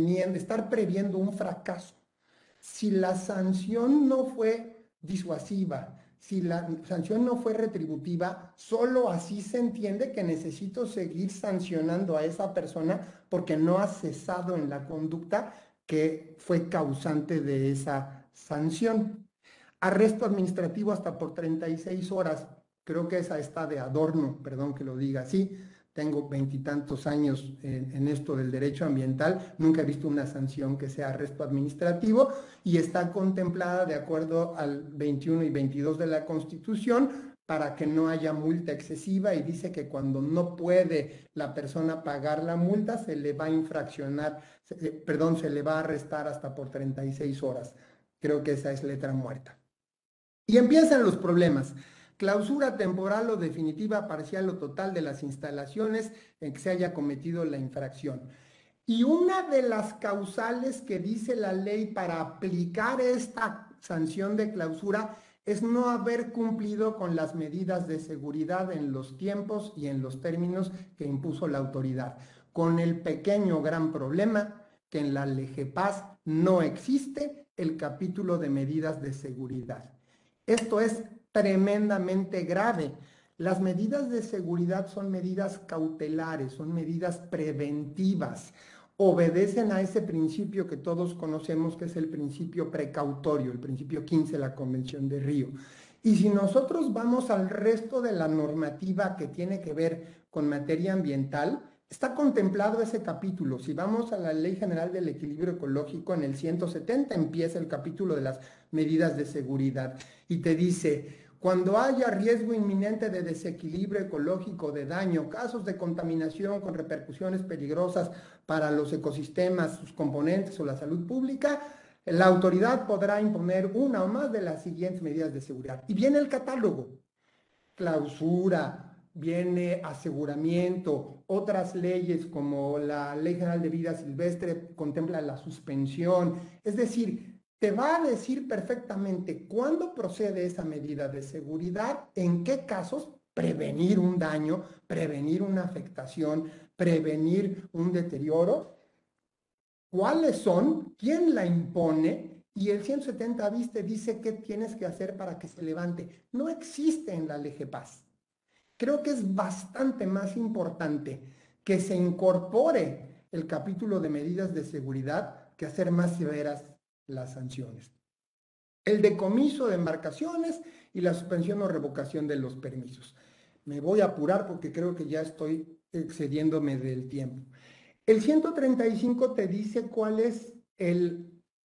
previendo un fracaso. Si la sanción no fue disuasiva, si la sanción no fue retributiva, solo así se entiende que necesito seguir sancionando a esa persona porque no ha cesado en la conducta que fue causante de esa sanción. Arresto administrativo hasta por 36 horas. Creo que esa está de adorno, perdón que lo diga así. Tengo 20 y tantos años en esto del derecho ambiental, nunca he visto una sanción que sea arresto administrativo y está contemplada de acuerdo al 21 y 22 de la Constitución para que no haya multa excesiva y dice que cuando no puede la persona pagar la multa se le va a infraccionar, se le va a arrestar hasta por 36 horas. Creo que esa es letra muerta. Y empiezan los problemas. Clausura temporal o definitiva, parcial o total de las instalaciones en que se haya cometido la infracción. Y una de las causales que dice la ley para aplicar esta sanción de clausura es no haber cumplido con las medidas de seguridad en los tiempos y en los términos que impuso la autoridad. Con el pequeño gran problema que en la LEGEPAS no existe el capítulo de medidas de seguridad. Esto es tremendamente grave. Las medidas de seguridad son medidas cautelares, son medidas preventivas. Obedecen a ese principio que todos conocemos, que es el principio precautorio, el principio 15 de la Convención de Río. Y si nosotros vamos al resto de la normativa que tiene que ver con materia ambiental, está contemplado ese capítulo. Si vamos a la Ley General del Equilibrio Ecológico, en el 170 empieza el capítulo de las medidas de seguridad y te dice: cuando haya riesgo inminente de desequilibrio ecológico, de daño, casos de contaminación con repercusiones peligrosas para los ecosistemas, sus componentes o la salud pública, la autoridad podrá imponer una o más de las siguientes medidas de seguridad. Y viene el catálogo: clausura, viene aseguramiento, otras leyes como la Ley General de Vida Silvestre contempla la suspensión, es decir, te va a decir perfectamente cuándo procede esa medida de seguridad, en qué casos, prevenir un daño, prevenir una afectación, prevenir un deterioro. ¿Cuáles son? ¿Quién la impone? Y el 170 bis te dice qué tienes que hacer para que se levante. No existe en la LGPAS. Creo que es bastante más importante que se incorpore el capítulo de medidas de seguridad que hacer más severas las sanciones. El decomiso de embarcaciones y la suspensión o revocación de los permisos. Me voy a apurar porque creo que ya estoy excediéndome del tiempo. El 135 te dice cuál es el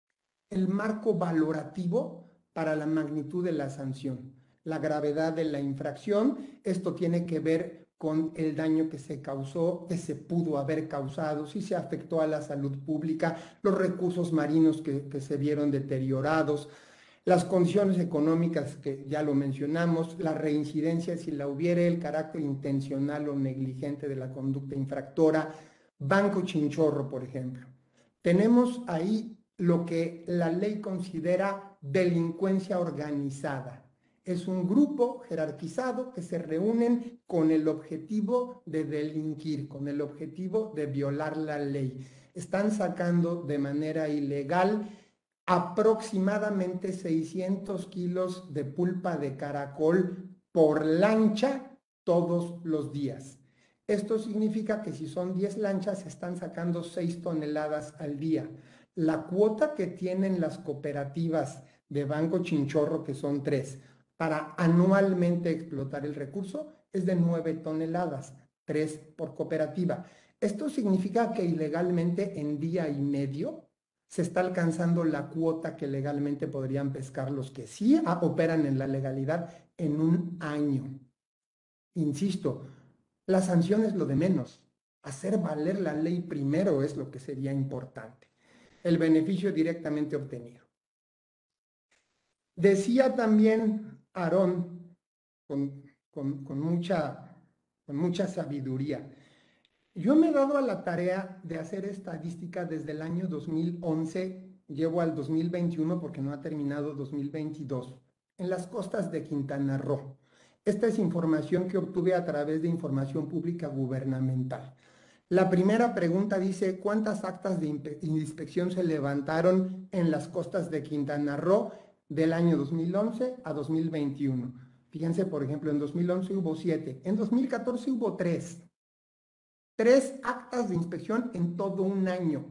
marco valorativo para la magnitud de la sanción, la gravedad de la infracción. Esto tiene que ver con el daño que se causó, que se pudo haber causado, si se afectó a la salud pública, los recursos marinos que se vieron deteriorados, las condiciones económicas que ya lo mencionamos, la reincidencia si la hubiere, el carácter intencional o negligente de la conducta infractora, banco chinchorro, por ejemplo. Tenemos ahí lo que la ley considera delincuencia organizada. Es un grupo jerarquizado que se reúnen con el objetivo de delinquir, con el objetivo de violar la ley. Están sacando de manera ilegal aproximadamente 600 kilos de pulpa de caracol por lancha todos los días. Esto significa que si son 10 lanchas, se están sacando 6 toneladas al día. La cuota que tienen las cooperativas de Banco Chinchorro, que son 3, para anualmente explotar el recurso, es de 9 toneladas, 3 por cooperativa. Esto significa que ilegalmente en día y medio se está alcanzando la cuota que legalmente podrían pescar los que sí operan en la legalidad en un año. Insisto, la sanción es lo de menos. Hacer valer la ley primero es lo que sería importante. El beneficio directamente obtenido. Decía también Aarón, con mucha sabiduría, yo me he dado a la tarea de hacer estadística desde el año 2011, llevo al 2021 porque no ha terminado 2022, en las costas de Quintana Roo. Esta es información que obtuve a través de información pública gubernamental. La primera pregunta dice, ¿cuántas actas de inspección se levantaron en las costas de Quintana Roo del año 2011 a 2021? Fíjense, por ejemplo, en 2011 hubo 7, en 2014 hubo 3. 3 actas de inspección en todo un año.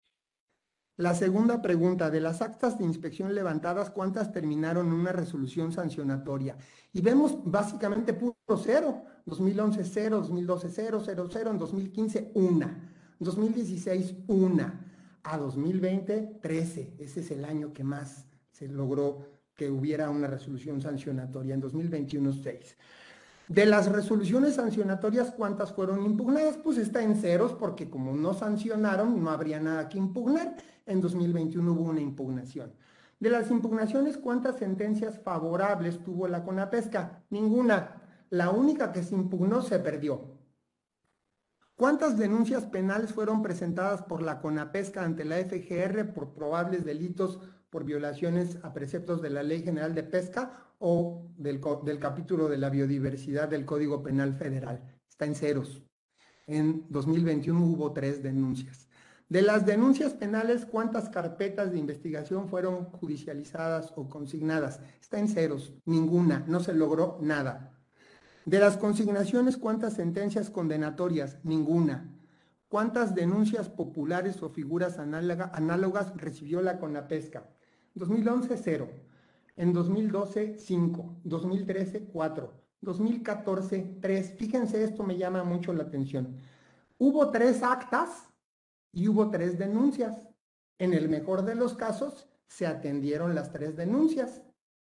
La segunda pregunta, de las actas de inspección levantadas, ¿cuántas terminaron en una resolución sancionatoria? Y vemos básicamente puro 0. 2011 0, 2012 0, 0, 0, en 2015 1, 2016 1, a 2020 13. Ese es el año que más se logró que hubiera una resolución sancionatoria, en 2021 6. De las resoluciones sancionatorias, ¿cuántas fueron impugnadas? Pues está en ceros porque como no sancionaron, no habría nada que impugnar. En 2021 hubo una impugnación. De las impugnaciones, ¿cuántas sentencias favorables tuvo la CONAPESCA? Ninguna. La única que se impugnó se perdió. ¿Cuántas denuncias penales fueron presentadas por la CONAPESCA ante la FGR por probables delitos por violaciones a preceptos de la Ley General de Pesca o del capítulo de la biodiversidad del Código Penal Federal? Está en ceros. En 2021 hubo 3 denuncias. De las denuncias penales, ¿cuántas carpetas de investigación fueron judicializadas o consignadas? Está en ceros. Ninguna. No se logró nada. De las consignaciones, ¿cuántas sentencias condenatorias? Ninguna. ¿Cuántas denuncias populares o figuras análogas recibió la CONAPESCA? 2011, 0. En 2012, 5. 2013, 4. 2014, 3. Fíjense, esto me llama mucho la atención. Hubo 3 actas y hubo 3 denuncias. En el mejor de los casos, se atendieron las 3 denuncias.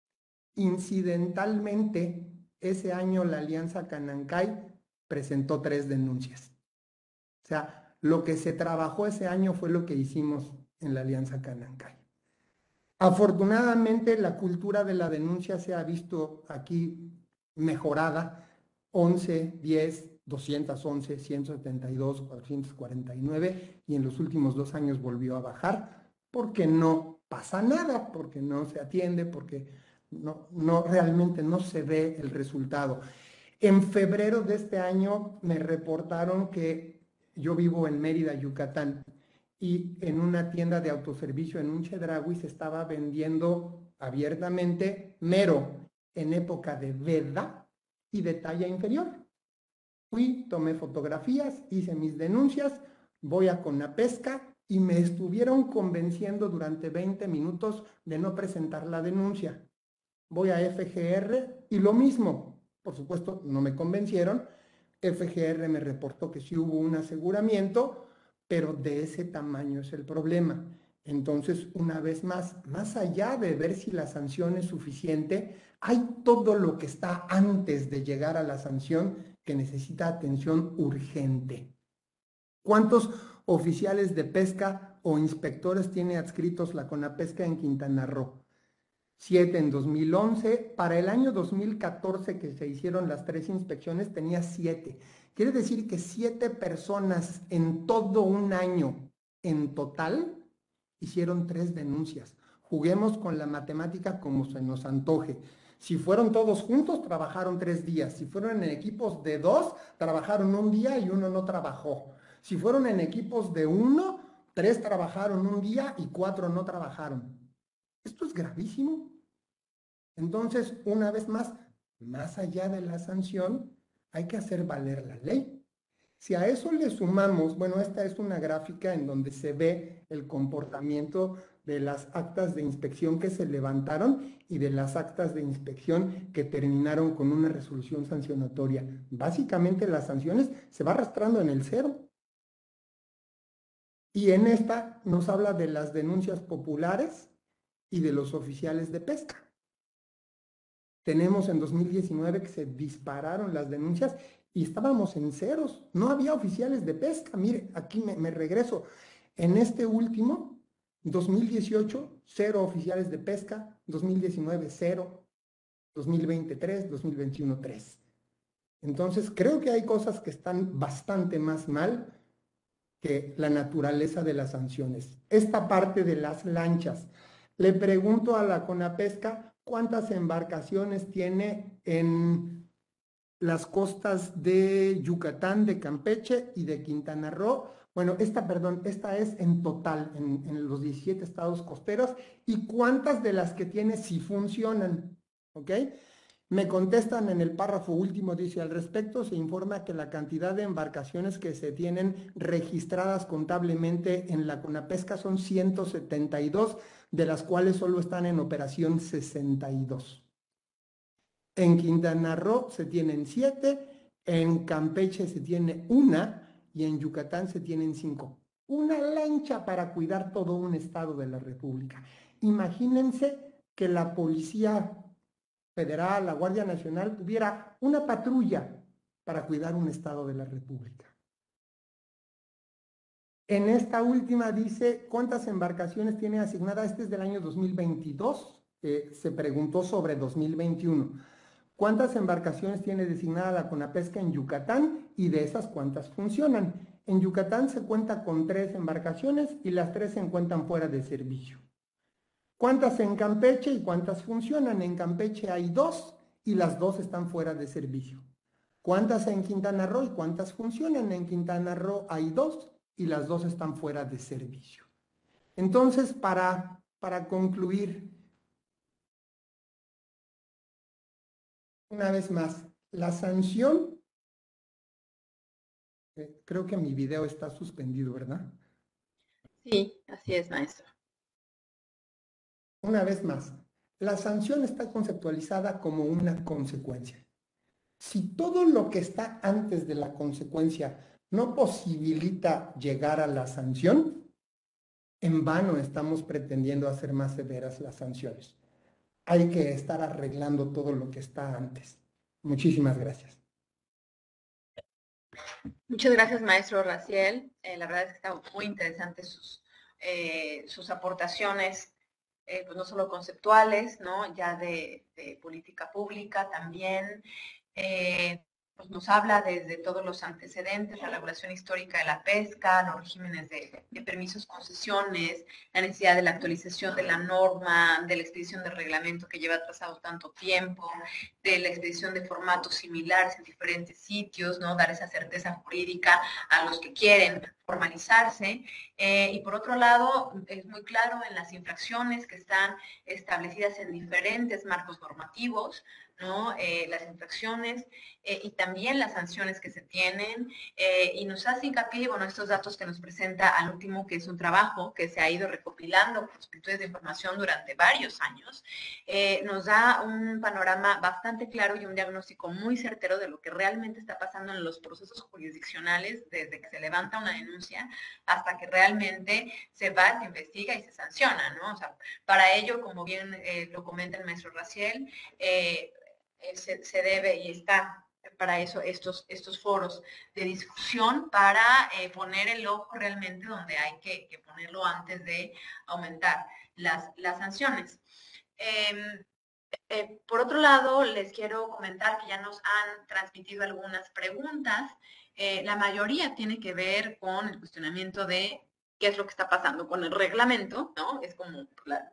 Incidentalmente, ese año la Alianza Canancay presentó 3 denuncias. O sea, lo que se trabajó ese año fue lo que hicimos en la Alianza Canancay. Afortunadamente, la cultura de la denuncia se ha visto aquí mejorada. 11, 10, 211, 172, 449 y en los últimos 2 años volvió a bajar porque no pasa nada, porque no se atiende, porque realmente no se ve el resultado. En febrero de este año me reportaron que yo vivo en Mérida, Yucatán, y en una tienda de autoservicio en un Chedraui se estaba vendiendo abiertamente mero en época de veda y de talla inferior. Fui, tomé fotografías, hice mis denuncias, voy a Conapesca y me estuvieron convenciendo durante 20 minutos de no presentar la denuncia. Voy a FGR y lo mismo. Por supuesto, no me convencieron. FGR me reportó que sí hubo un aseguramiento, pero de ese tamaño es el problema. Entonces, una vez más allá de ver si la sanción es suficiente, hay todo lo que está antes de llegar a la sanción que necesita atención urgente. ¿Cuántos oficiales de pesca o inspectores tiene adscritos la Conapesca en Quintana Roo? 7 en 2011. Para el año 2014 que se hicieron las 3 inspecciones tenía 7. Quiere decir que 7 personas en todo un año en total hicieron 3 denuncias. Juguemos con la matemática como se nos antoje. Si fueron todos juntos, trabajaron 3 días. Si fueron en equipos de 2, trabajaron un día y uno no trabajó. Si fueron en equipos de 1, 3 trabajaron un día y 4 no trabajaron. Esto es gravísimo. Entonces, una vez más allá de la sanción, hay que hacer valer la ley. Si a eso le sumamos, bueno, esta es una gráfica en donde se ve el comportamiento de las actas de inspección que se levantaron y de las actas de inspección que terminaron con una resolución sancionatoria. Básicamente las sanciones se va arrastrando en el cero. Y en esta nos habla de las denuncias populares y de los oficiales de pesca. Tenemos en 2019 que se dispararon las denuncias y estábamos en ceros. No había oficiales de pesca. Mire, aquí me regreso. En este último, 2018, 0 oficiales de pesca. 2019, 0. 2020, 3. 2021, 3. Entonces, creo que hay cosas que están bastante más mal que la naturaleza de las sanciones. Esta parte de las lanchas. Le pregunto a la Conapesca cuántas embarcaciones tiene en las costas de Yucatán, de Campeche y de Quintana Roo. Bueno, esta es en total, en los 17 estados costeros. ¿Y cuántas de las que tiene sí funcionan? ¿Ok? Me contestan en el párrafo último, dice, al respecto se informa que la cantidad de embarcaciones que se tienen registradas contablemente en la Conapesca son 172, de las cuales solo están en operación 62. En Quintana Roo se tienen 7, en Campeche se tiene 1 y en Yucatán se tienen 5. Una lancha para cuidar todo un estado de la República. Imagínense que la Policía Federal, la Guardia Nacional, tuviera una patrulla para cuidar un estado de la República. En esta última dice, ¿cuántas embarcaciones tiene asignadas? Este es del año 2022, se preguntó sobre 2021. ¿Cuántas embarcaciones tiene designada la Conapesca en Yucatán y de esas cuántas funcionan? En Yucatán se cuenta con 3 embarcaciones y las 3 se encuentran fuera de servicio. ¿Cuántas en Campeche y cuántas funcionan? En Campeche hay 2 y las 2 están fuera de servicio. ¿Cuántas en Quintana Roo y cuántas funcionan? En Quintana Roo hay 2 y las 2 están fuera de servicio. Entonces, para concluir, una vez más, la sanción, creo que mi video está suspendido, ¿verdad? Sí, así es, maestro. Una vez más, la sanción está conceptualizada como una consecuencia. Si todo lo que está antes de la consecuencia no posibilita llegar a la sanción, en vano estamos pretendiendo hacer más severas las sanciones. Hay que estar arreglando todo lo que está antes. Muchísimas gracias. Muchas gracias, maestro Raciel. La verdad es que están muy interesantes sus aportaciones, pues no solo conceptuales, ¿no? Ya de política pública también. pues nos habla desde todos los antecedentes, la regulación histórica de la pesca, los regímenes de permisos, concesiones, la necesidad de la actualización de la norma, de la expedición del reglamento que lleva atrasado tanto tiempo, de la expedición de formatos similares en diferentes sitios, ¿no? Dar esa certeza jurídica a los que quieren formalizarse. Y por otro lado, es muy claro en las infracciones que están establecidas en diferentes marcos normativos, ¿no? Las infracciones y también las sanciones que se tienen, y nos hace hincapié, bueno, estos datos que nos presenta al último, que es un trabajo que se ha ido recopilando por solicitudes de información durante varios años, nos da un panorama bastante claro y un diagnóstico muy certero de lo que realmente está pasando en los procesos jurisdiccionales, desde que se levanta una denuncia hasta que realmente se va, se investiga y se sanciona, ¿no? O sea, para ello, como bien lo comenta el maestro Raziel, se debe y está para eso estos foros de discusión para poner el ojo realmente donde hay que ponerlo antes de aumentar las sanciones. Por otro lado, les quiero comentar que ya nos han transmitido algunas preguntas. La mayoría tiene que ver con el cuestionamiento de qué es lo que está pasando con el reglamento, ¿no? Es como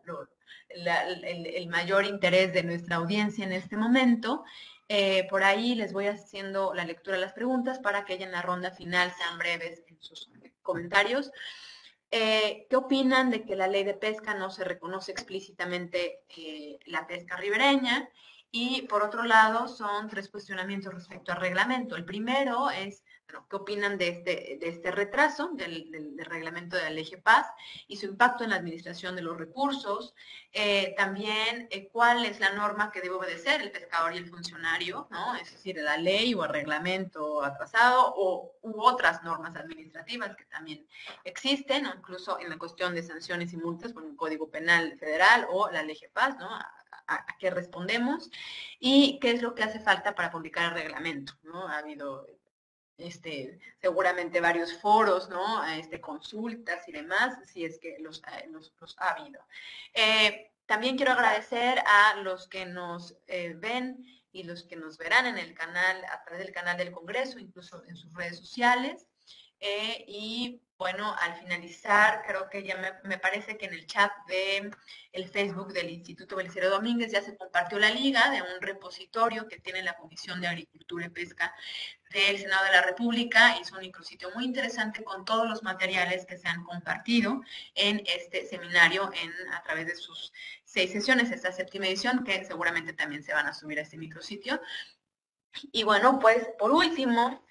el mayor interés de nuestra audiencia en este momento. Por ahí les voy haciendo la lectura de las preguntas para que ya en la ronda final sean breves en sus comentarios. ¿Qué opinan de que la ley de pesca no se reconoce explícitamente la pesca ribereña? Y por otro lado, son 3 cuestionamientos respecto al reglamento. El primero es, bueno, ¿qué opinan de este retraso del reglamento de la ley GEPAS y su impacto en la administración de los recursos? También, ¿cuál es la norma que debe obedecer el pescador y el funcionario, ¿no? Es decir, la ley o el reglamento atrasado u otras normas administrativas que también existen, ¿no? Incluso en la cuestión de sanciones y multas, por el Código Penal Federal o la ley GEPAS, ¿no? ¿A qué respondemos? Y qué es lo que hace falta para publicar el reglamento, ¿no? Ha habido seguramente varios foros, ¿no? Consultas y demás, si es que los ha habido. También quiero agradecer a los que nos ven y los que nos verán en el canal, a través del canal del Congreso, incluso en sus redes sociales. Y bueno, al finalizar, creo que ya me parece que en el chat de el Facebook del Instituto Belisario Domínguez ya se compartió la liga de un repositorio que tiene la Comisión de Agricultura y Pesca del Senado de la República. Es un micrositio muy interesante con todos los materiales que se han compartido en este seminario a través de sus 6 sesiones, esta 7ª edición, que seguramente también se van a subir a este micrositio. Y bueno, pues por último,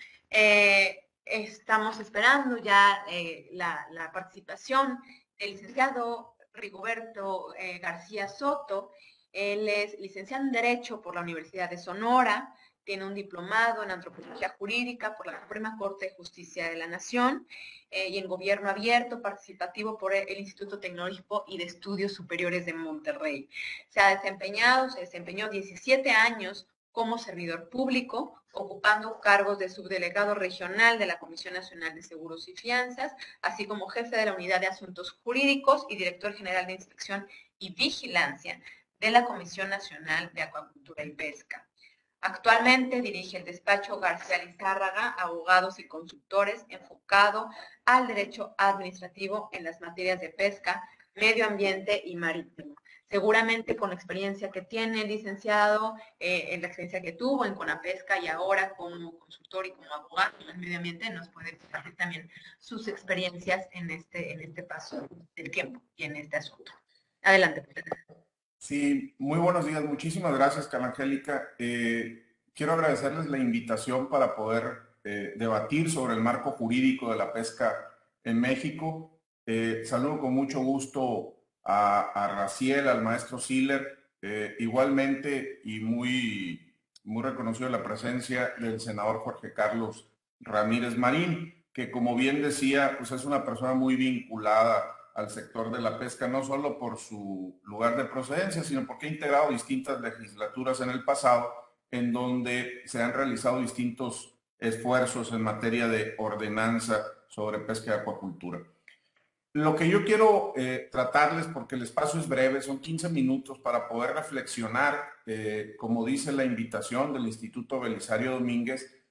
estamos esperando ya la participación del licenciado Rigoberto García Soto. Él es licenciado en Derecho por la Universidad de Sonora, tiene un diplomado en Antropología Jurídica por la Suprema Corte de Justicia de la Nación y en Gobierno Abierto Participativo por el Instituto Tecnológico y de Estudios Superiores de Monterrey. Se desempeñó 17 años como servidor público, ocupando cargos de subdelegado regional de la Comisión Nacional de Seguros y Fianzas, así como jefe de la Unidad de Asuntos Jurídicos y director general de Inspección y Vigilancia de la Comisión Nacional de Acuacultura y Pesca. Actualmente dirige el despacho García Lizárraga, abogados y consultores, enfocado al derecho administrativo en las materias de pesca, medio ambiente y marítimo. Seguramente con la experiencia que tiene el licenciado, en la experiencia que tuvo en Conapesca y ahora como consultor y como abogado en el medio ambiente, nos puede compartir también sus experiencias en este paso del tiempo y en este asunto. Adelante. Sí, muy buenos días. Muchísimas gracias, Carla Angélica. Quiero agradecerles la invitación para poder debatir sobre el marco jurídico de la pesca en México. Saludo con mucho gusto a Raziel, al maestro Siller, igualmente y muy reconocido la presencia del senador Jorge Carlos Ramírez Marín, que como bien decía, pues es una persona muy vinculada al sector de la pesca, no solo por su lugar de procedencia, sino porque ha integrado distintas legislaturas en el pasado en donde se han realizado distintos esfuerzos en materia de ordenanza sobre pesca y acuacultura. Lo que yo quiero tratarles, porque el espacio es breve, son 15 minutos para poder reflexionar, como dice la invitación del Instituto Belisario Domínguez,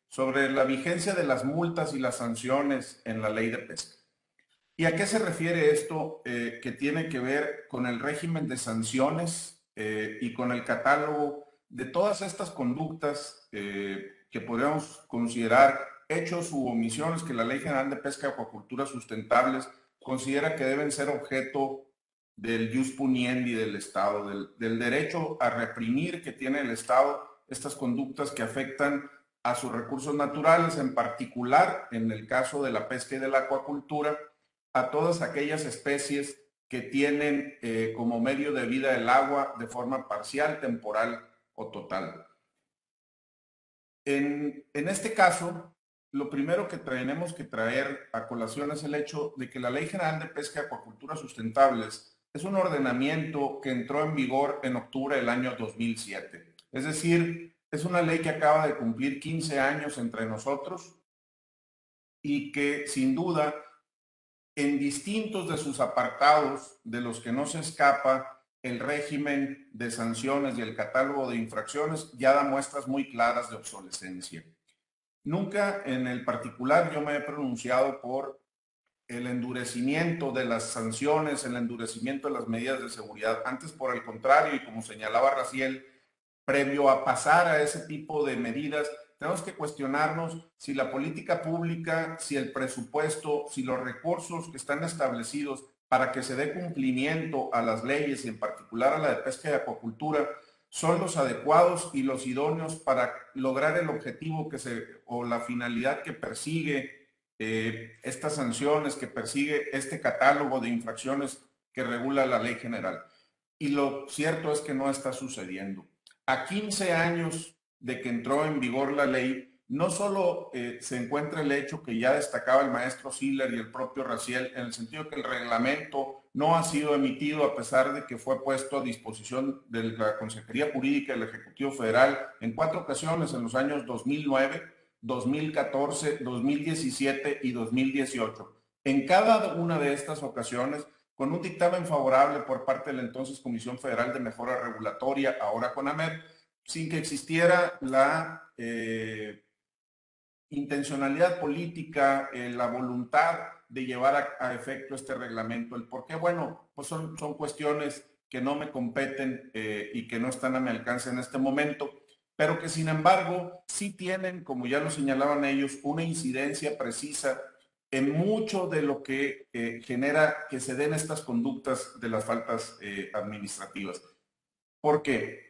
sobre la vigencia de las multas y las sanciones en la ley de pesca. ¿Y a qué se refiere esto que tiene que ver con el régimen de sanciones y con el catálogo de todas estas conductas que podríamos considerar hechos u omisiones que la Ley General de Pesca y Acuacultura Sustentables considera que deben ser objeto del jus puniendi del Estado, del derecho a reprimir que tiene el Estado estas conductas que afectan a sus recursos naturales, en particular, en el caso de la pesca y de la acuacultura, a todas aquellas especies que tienen como medio de vida el agua de forma parcial, temporal o total. En este caso, lo primero que tenemos que traer a colación es el hecho de que la Ley General de Pesca y Acuacultura Sustentables es un ordenamiento que entró en vigor en octubre del año 2007. Es decir, es una ley que acaba de cumplir 15 años entre nosotros y que sin duda en distintos de sus apartados, de los que no se escapa el régimen de sanciones y el catálogo de infracciones, ya da muestras muy claras de obsolescencia. Nunca en el particular yo me he pronunciado por el endurecimiento de las sanciones, el endurecimiento de las medidas de seguridad. Antes, por el contrario, y como señalaba Raciel, previo a pasar a ese tipo de medidas, tenemos que cuestionarnos si la política pública, si el presupuesto, si los recursos que están establecidos para que se dé cumplimiento a las leyes y en particular a la de pesca y acuacultura son los adecuados y los idóneos para lograr el objetivo o la finalidad que persigue estas sanciones, que persigue este catálogo de infracciones que regula la ley general. Y lo cierto es que no está sucediendo. A 15 años de que entró en vigor la ley, no solo se encuentra el hecho que ya destacaba el maestro Siller y el propio Raciel, en el sentido que el reglamento no ha sido emitido a pesar de que fue puesto a disposición de la Consejería Jurídica del Ejecutivo Federal en 4 ocasiones en los años 2009, 2014, 2017 y 2018. En cada una de estas ocasiones, con un dictamen favorable por parte de la entonces Comisión Federal de Mejora Regulatoria, ahora CONAMER, sin que existiera la intencionalidad política, la voluntad de llevar a efecto este reglamento. ¿El por qué? Bueno, pues son cuestiones que no me competen y que no están a mi alcance en este momento, pero que sin embargo sí tienen, como ya lo señalaban ellos, una incidencia precisa en mucho de lo que genera que se den estas conductas de las faltas administrativas. ¿Por qué?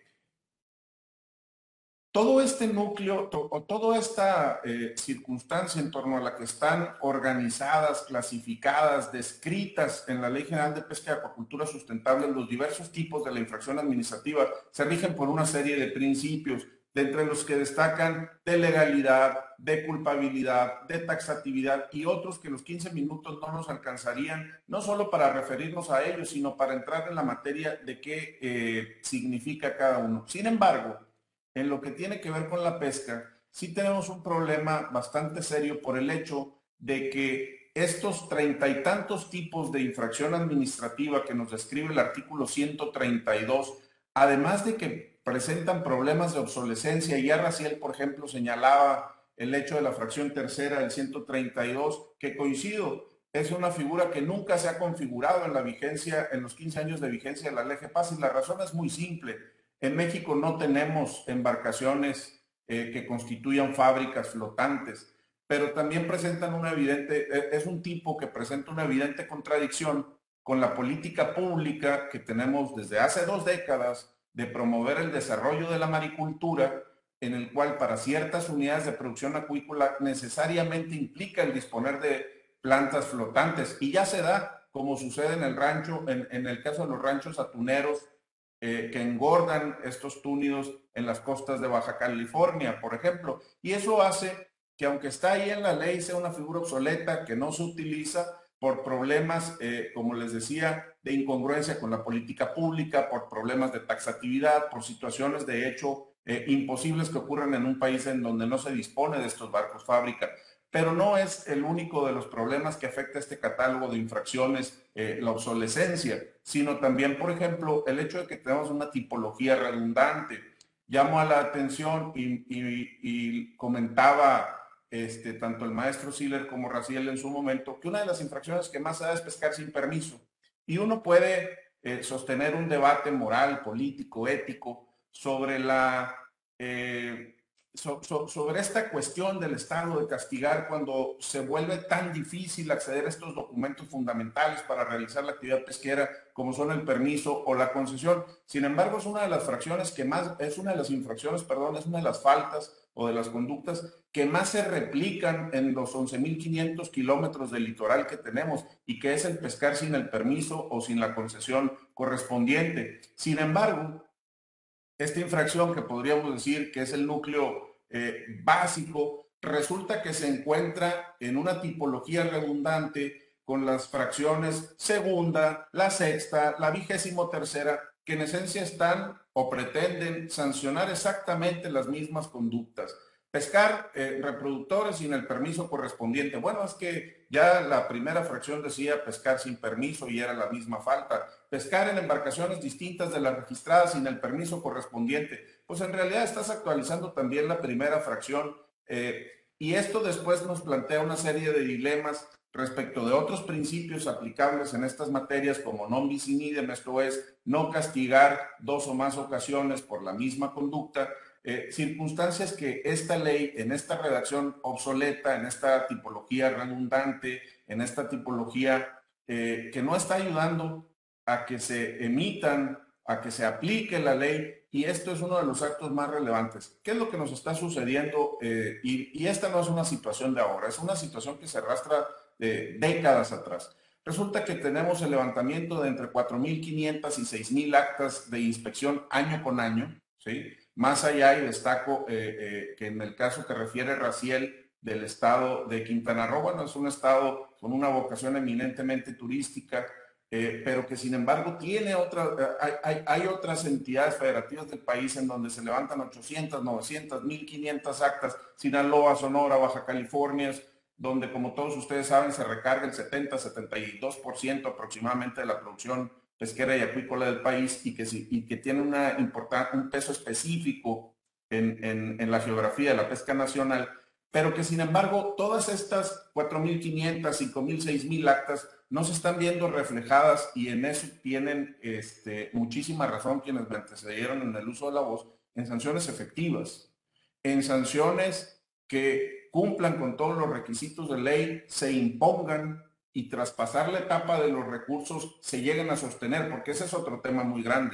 Todo este núcleo o toda esta circunstancia en torno a la que están organizadas, clasificadas, descritas en la Ley General de Pesca y Acuacultura Sustentable, los diversos tipos de la infracción administrativa se rigen por una serie de principios, de entre los que destacan de legalidad, de culpabilidad, de taxatividad y otros que en los 15 minutos no nos alcanzarían, no solo para referirnos a ellos, sino para entrar en la materia de qué significa cada uno. Sin embargo, en lo que tiene que ver con la pesca, sí tenemos un problema bastante serio por el hecho de que estos 30 y tantos tipos de infracción administrativa que nos describe el artículo 132, además de que presentan problemas de obsolescencia, y ya Raciel, por ejemplo, señalaba el hecho de la fracción tercera del 132, que coincido, es una figura que nunca se ha configurado en la vigencia, en los 15 años de vigencia de la Ley GEPAS, y la razón es muy simple. En México no tenemos embarcaciones que constituyan fábricas flotantes, pero también presentan una evidente, es un tipo que presenta una evidente contradicción con la política pública que tenemos desde hace 2 décadas de promover el desarrollo de la maricultura, en el cual para ciertas unidades de producción acuícola necesariamente implica el disponer de plantas flotantes, y ya se da, como sucede en el rancho, en el caso de los ranchos atuneros, que engordan estos túnidos en las costas de Baja California, por ejemplo. Y eso hace que, aunque está ahí en la ley, sea una figura obsoleta que no se utiliza por problemas, como les decía, de incongruencia con la política pública, por problemas de taxatividad, por situaciones de hecho imposibles que ocurren en un país en donde no se dispone de estos barcos fábrica. Pero no es el único de los problemas que afecta este catálogo de infracciones, la obsolescencia, sino también, por ejemplo, el hecho de que tenemos una tipología redundante. llamo a la atención y comentaba tanto el maestro Siller como Raziel en su momento, que una de las infracciones que más se da es pescar sin permiso. Y uno puede sostener un debate moral, político, ético sobre sobre esta cuestión del Estado de castigar cuando se vuelve tan difícil acceder a estos documentos fundamentales para realizar la actividad pesquera, como son el permiso o la concesión. Sin embargo, es una de las fracciones que más, es una de las infracciones, perdón, es una de las faltas o de las conductas que más se replican en los 11.500 kilómetros de litoral que tenemos, y que es el pescar sin el permiso o sin la concesión correspondiente. Sin embargo, esta infracción, que podríamos decir que es el núcleo básico, resulta que se encuentra en una tipología redundante con las fracciones segunda, la sexta, la 23ª, que en esencia están o pretenden sancionar exactamente las mismas conductas. Pescar reproductores sin el permiso correspondiente. Bueno, es que ya la primera fracción decía pescar sin permiso y era la misma falta. Pescar en embarcaciones distintas de las registradas sin el permiso correspondiente. Pues en realidad estás actualizando también la primera fracción. Y esto después nos plantea una serie de dilemas respecto de otros principios aplicables en estas materias, como non bis in idem, esto es, no castigar 2 o más ocasiones por la misma conducta. Circunstancias que esta ley, en esta redacción obsoleta, en esta tipología redundante, en esta tipología que no está ayudando a que se emitan, a que se aplique la ley, y esto es uno de los actos más relevantes. ¿Qué es lo que nos está sucediendo? Y esta no es una situación de ahora, es una situación que se arrastra décadas atrás. Resulta que tenemos el levantamiento de entre 4.500 y 6.000 actas de inspección año con año, ¿sí? Más allá, y destaco que en el caso que refiere Raziel del estado de Quintana Roo, bueno, es un estado con una vocación eminentemente turística, pero que sin embargo tiene hay otras entidades federativas del país en donde se levantan 800, 900, 1.500 actas, Sinaloa, Sonora, Baja California, donde, como todos ustedes saben, se recarga el 70-72% aproximadamente de la producción pesquera y acuícola del país, y que tiene un peso específico en la geografía de la pesca nacional, pero que sin embargo todas estas 4.500, 5.000, 6.000 actas no se están viendo reflejadas, y en eso tienen muchísima razón quienes me antecedieron en el uso de la voz, en sanciones efectivas, en sanciones que cumplan con todos los requisitos de ley, se impongan, y tras pasar la etapa de los recursos se lleguen a sostener, porque ese es otro tema muy grande,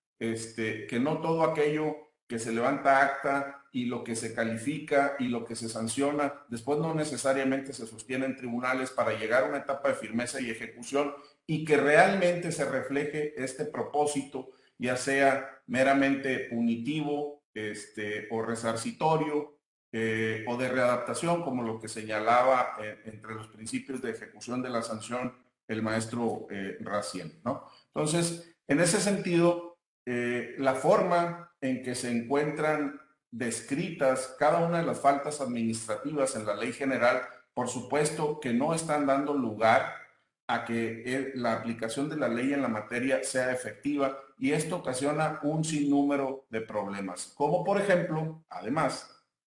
que no todo aquello que se levanta acta y lo que se califica y lo que se sanciona, después no necesariamente se sostiene en tribunales para llegar a una etapa de firmeza y ejecución, y que realmente se refleje este propósito, ya sea meramente punitivo o resarcitorio, o de readaptación, como lo que señalaba entre los principios de ejecución de la sanción el maestro Raziel, ¿no? Entonces, en ese sentido, la forma en que se encuentran descritas cada una de las faltas administrativas en la ley general, por supuesto que no están dando lugar a que la aplicación de la ley en la materia sea efectiva, y esto ocasiona un sinnúmero de problemas, como por ejemplo, además,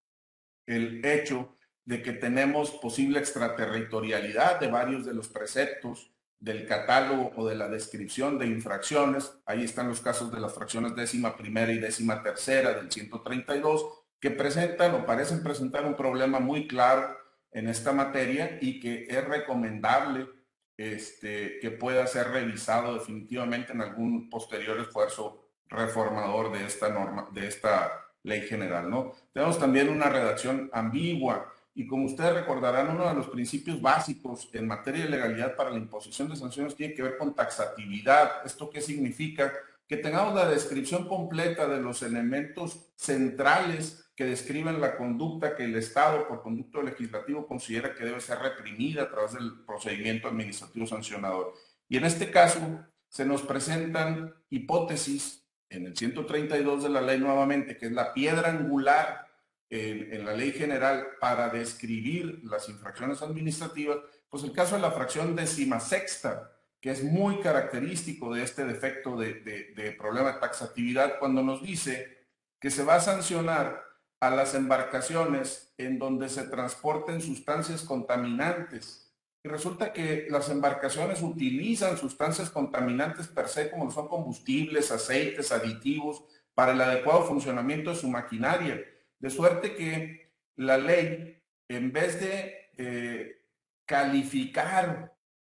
el hecho de que tenemos posible extraterritorialidad de varios de los preceptos del catálogo o de la descripción de infracciones. Ahí están los casos de las fracciones 11ª y 13ª del 132, que presentan o parecen presentar un problema muy claro en esta materia, y que es recomendable que pueda ser revisado definitivamente en algún posterior esfuerzo reformador de esta norma, de esta ley general, ¿no? Tenemos también una redacción ambigua, y como ustedes recordarán, uno de los principios básicos en materia de legalidad para la imposición de sanciones tiene que ver con taxatividad. ¿Esto qué significa? Que tengamos la descripción completa de los elementos centrales que describen la conducta que el Estado, por conducto legislativo, considera que debe ser reprimida a través del procedimiento administrativo sancionador. Y en este caso se nos presentan hipótesis en el 132 de la ley nuevamente, que es la piedra angular en la ley general para describir las infracciones administrativas, pues el caso de la fracción 16ª, que es muy característico de este defecto de problema de taxatividad, cuando nos dice que se va a sancionar a las embarcaciones en donde se transporten sustancias contaminantes. Y resulta que las embarcaciones utilizan sustancias contaminantes per se, como son combustibles, aceites, aditivos, para el adecuado funcionamiento de su maquinaria. De suerte que la ley, en vez de calificar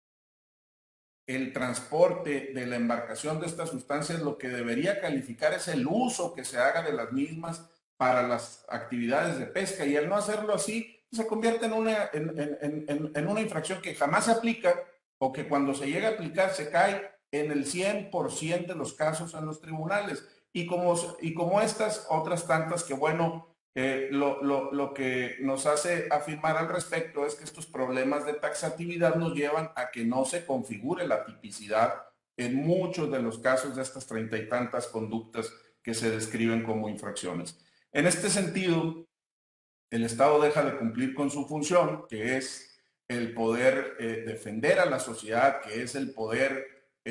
el transporte de la embarcación de estas sustancias, lo que debería calificar es el uso que se haga de las mismas para las actividades de pesca, y al no hacerlo así, se convierte en una infracción que jamás se aplica, o que cuando se llega a aplicar se cae en el 100% de los casos en los tribunales. Y como estas otras tantas que, bueno, lo que nos hace afirmar al respecto es que estos problemas de taxatividad nos llevan a que no se configure la tipicidad en muchos de los casos de estas 30 y tantas conductas que se describen como infracciones. En este sentido, el Estado deja de cumplir con su función, que es el poder defender a la sociedad, que es el poder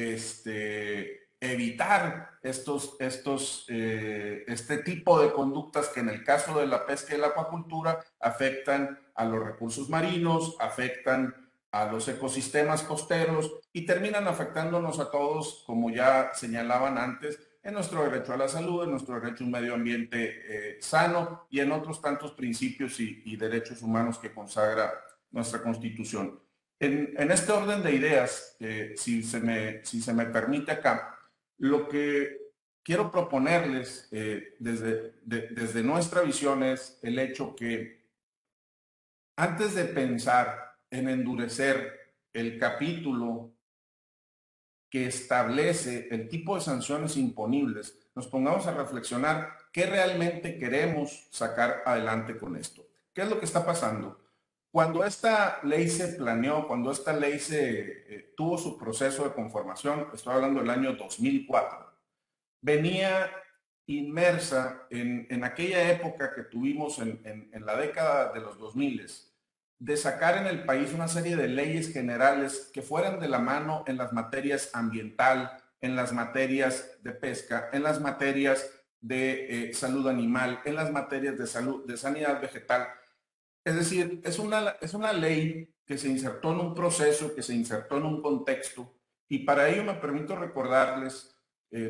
evitar este tipo de conductas que en el caso de la pesca y la acuacultura afectan a los recursos marinos, afectan a los ecosistemas costeros y terminan afectándonos a todos, como ya señalaban antes, en nuestro derecho a la salud, en nuestro derecho a un medio ambiente sano y en otros tantos principios y derechos humanos que consagra nuestra Constitución. En este orden de ideas, si se me permite acá, lo que quiero proponerles desde nuestra visión es el hecho que antes de pensar en endurecer el capítulo que establece el tipo de sanciones imponibles, nos pongamos a reflexionar qué realmente queremos sacar adelante con esto. ¿Qué es lo que está pasando? Cuando esta ley se planeó, cuando esta ley tuvo su proceso de conformación, estoy hablando del año 2004, venía inmersa en aquella época que tuvimos en la década de los 2000, de sacar en el país una serie de leyes generales que fueran de la mano en las materias ambiental, en las materias de pesca, en las materias de salud animal, en las materias de sanidad vegetal. Es decir, es una ley que se insertó en un proceso, que se insertó en un contexto, y para ello me permito recordarles,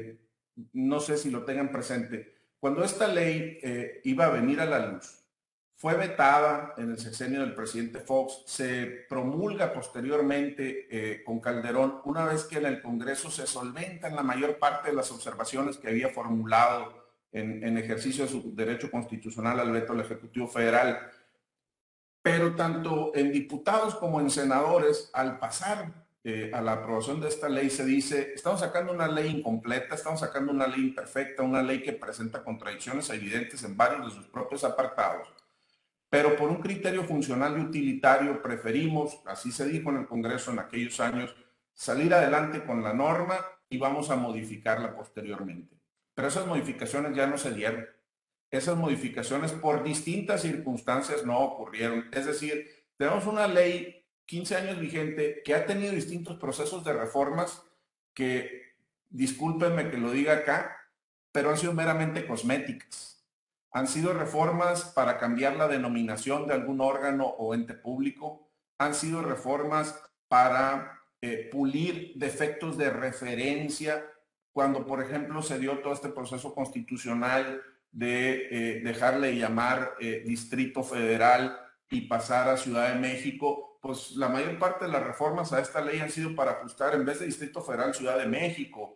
no sé si lo tengan presente, cuando esta ley iba a venir a la luz, fue vetada en el sexenio del presidente Fox, se promulga posteriormente con Calderón, una vez que en el Congreso se solventan la mayor parte de las observaciones que había formulado en ejercicio de su derecho constitucional al veto del Ejecutivo Federal. Pero tanto en diputados como en senadores, al pasar a la aprobación de esta ley, se dice, estamos sacando una ley incompleta, estamos sacando una ley imperfecta, una ley que presenta contradicciones evidentes en varios de sus propios apartados, pero por un criterio funcional y utilitario preferimos, así se dijo en el Congreso en aquellos años, salir adelante con la norma y vamos a modificarla posteriormente. Pero esas modificaciones ya no se dieron. Esas modificaciones por distintas circunstancias no ocurrieron. Es decir, tenemos una ley 15 años vigente que ha tenido distintos procesos de reformas que, discúlpenme que lo diga acá, pero han sido meramente cosméticas. Han sido reformas para cambiar la denominación de algún órgano o ente público. Han sido reformas para pulir defectos de referencia cuando, por ejemplo, se dio todo este proceso constitucional de dejarle llamar Distrito Federal y pasar a Ciudad de México. Pues la mayor parte de las reformas a esta ley han sido para ajustar, en vez de Distrito Federal, Ciudad de México,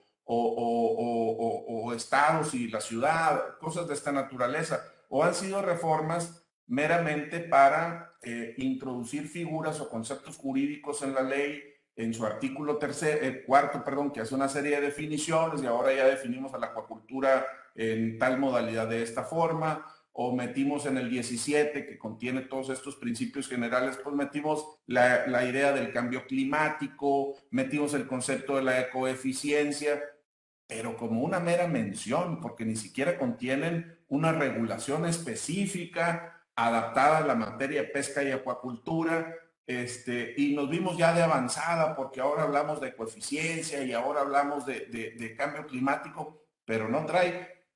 o estados y la ciudad, cosas de esta naturaleza, o han sido reformas meramente para introducir figuras o conceptos jurídicos en la ley, en su artículo cuarto, que hace una serie de definiciones, y ahora ya definimos a la acuacultura en tal modalidad de esta forma, o metimos en el 17, que contiene todos estos principios generales, pues metimos la idea del cambio climático, metimos el concepto de la ecoeficiencia, pero como una mera mención, porque ni siquiera contienen una regulación específica adaptada a la materia de pesca y acuacultura, y nos vimos ya de avanzada, porque ahora hablamos de ecoeficiencia y ahora hablamos de cambio climático, pero no trae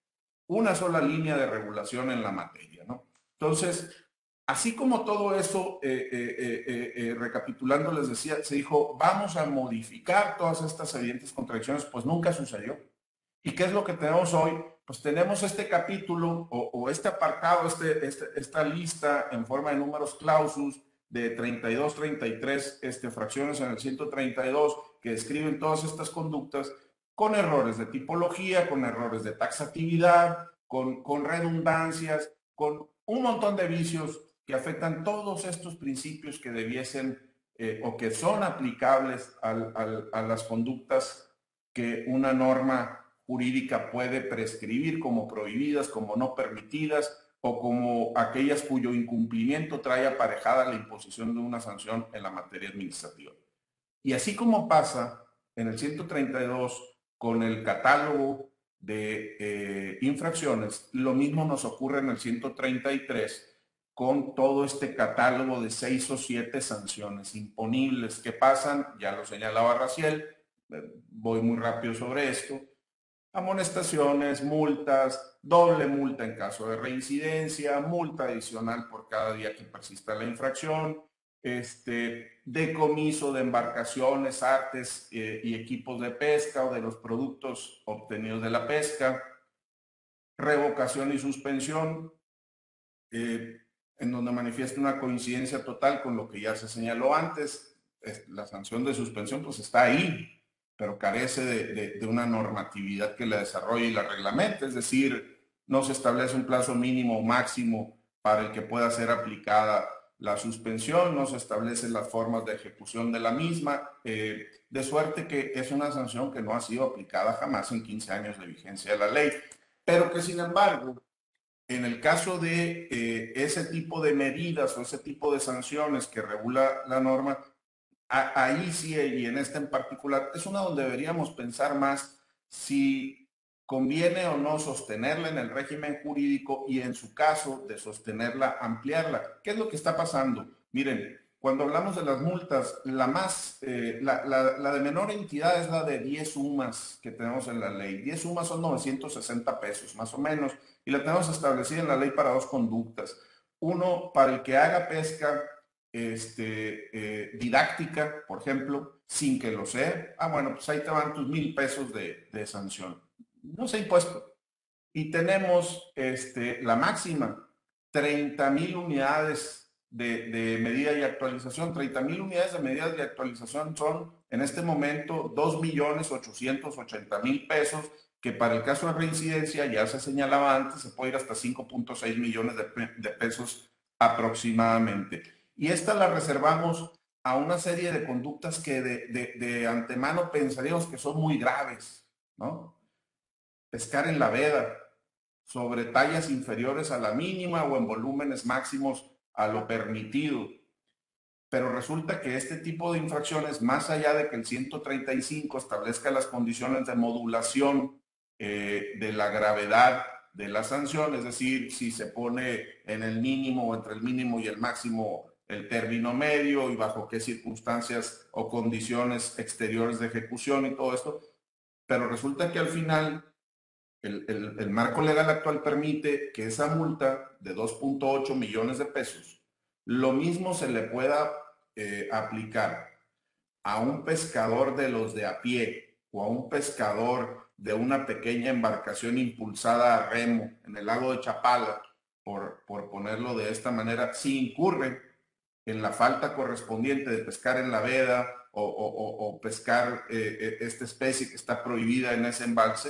una sola línea de regulación en la materia, ¿no? Entonces, así como todo eso, recapitulando, les decía, se dijo, vamos a modificar todas estas evidentes contradicciones, pues nunca sucedió. ¿Y qué es lo que tenemos hoy? Pues tenemos este capítulo o este apartado, esta lista en forma de números clausus de 32, 33 fracciones en el 132 que describen todas estas conductas con errores de tipología, con errores de taxatividad, con redundancias, con un montón de vicios que afectan todos estos principios que debiesen o que son aplicables a las conductas que una norma jurídica puede prescribir como prohibidas, como no permitidas o como aquellas cuyo incumplimiento trae aparejada la imposición de una sanción en la materia administrativa. Y así como pasa en el 132 con el catálogo de infracciones, lo mismo nos ocurre en el 133 con todo este catálogo de 6 o 7 sanciones imponibles que pasan, ya lo señalaba Raciel, voy muy rápido sobre esto, amonestaciones, multas, doble multa en caso de reincidencia, multa adicional por cada día que persista la infracción, decomiso de embarcaciones, artes y equipos de pesca o de los productos obtenidos de la pesca, revocación y suspensión, en donde manifiesta una coincidencia total con lo que ya se señaló antes. La sanción de suspensión pues está ahí, pero carece de una normatividad que la desarrolle y la reglamente, es decir, no se establece un plazo mínimo o máximo para el que pueda ser aplicada la suspensión, no se establecen las formas de ejecución de la misma, de suerte que es una sanción que no ha sido aplicada jamás en 15 años de vigencia de la ley, pero que sin embargo, en el caso de ese tipo de medidas o ese tipo de sanciones que regula la norma, ahí sí, y en esta en particular, es una donde deberíamos pensar más si conviene o no sostenerla en el régimen jurídico y en su caso de sostenerla, ampliarla. ¿Qué es lo que está pasando? Miren, cuando hablamos de las multas, la de menor entidad es la de 10 UMAS que tenemos en la ley. 10 UMAS son 960 pesos, más o menos, y la tenemos establecida en la ley para dos conductas. Uno, para el que haga pesca didáctica, por ejemplo, sin que lo sea. Bueno, pues ahí te van tus 1,000 pesos de sanción. No se ha impuesto. Y tenemos la máxima, 30,000 unidades de medida y actualización. 30,000 unidades de medidas de actualización son en este momento 2,880,000 pesos, que para el caso de reincidencia, ya se señalaba antes, se puede ir hasta 5.6 millones de pesos aproximadamente. Y esta la reservamos a una serie de conductas que de antemano pensaríamos que son muy graves, ¿no? Pescar en la veda, sobre tallas inferiores a la mínima o en volúmenes máximos a lo permitido. Pero resulta que este tipo de infracciones, más allá de que el 135 establezca las condiciones de modulación de la gravedad de la sanción, es decir, si se pone en el mínimo o entre el mínimo y el máximo el término medio y bajo qué circunstancias o condiciones exteriores de ejecución y todo esto, pero resulta que al final el marco legal actual permite que esa multa de 2.8 millones de pesos, lo mismo se le pueda aplicar a un pescador de los de a pie o a un pescador de una pequeña embarcación impulsada a remo en el lago de Chapala, por ponerlo de esta manera, si incurre en la falta correspondiente de pescar en la veda o pescar esta especie que está prohibida en ese embalse,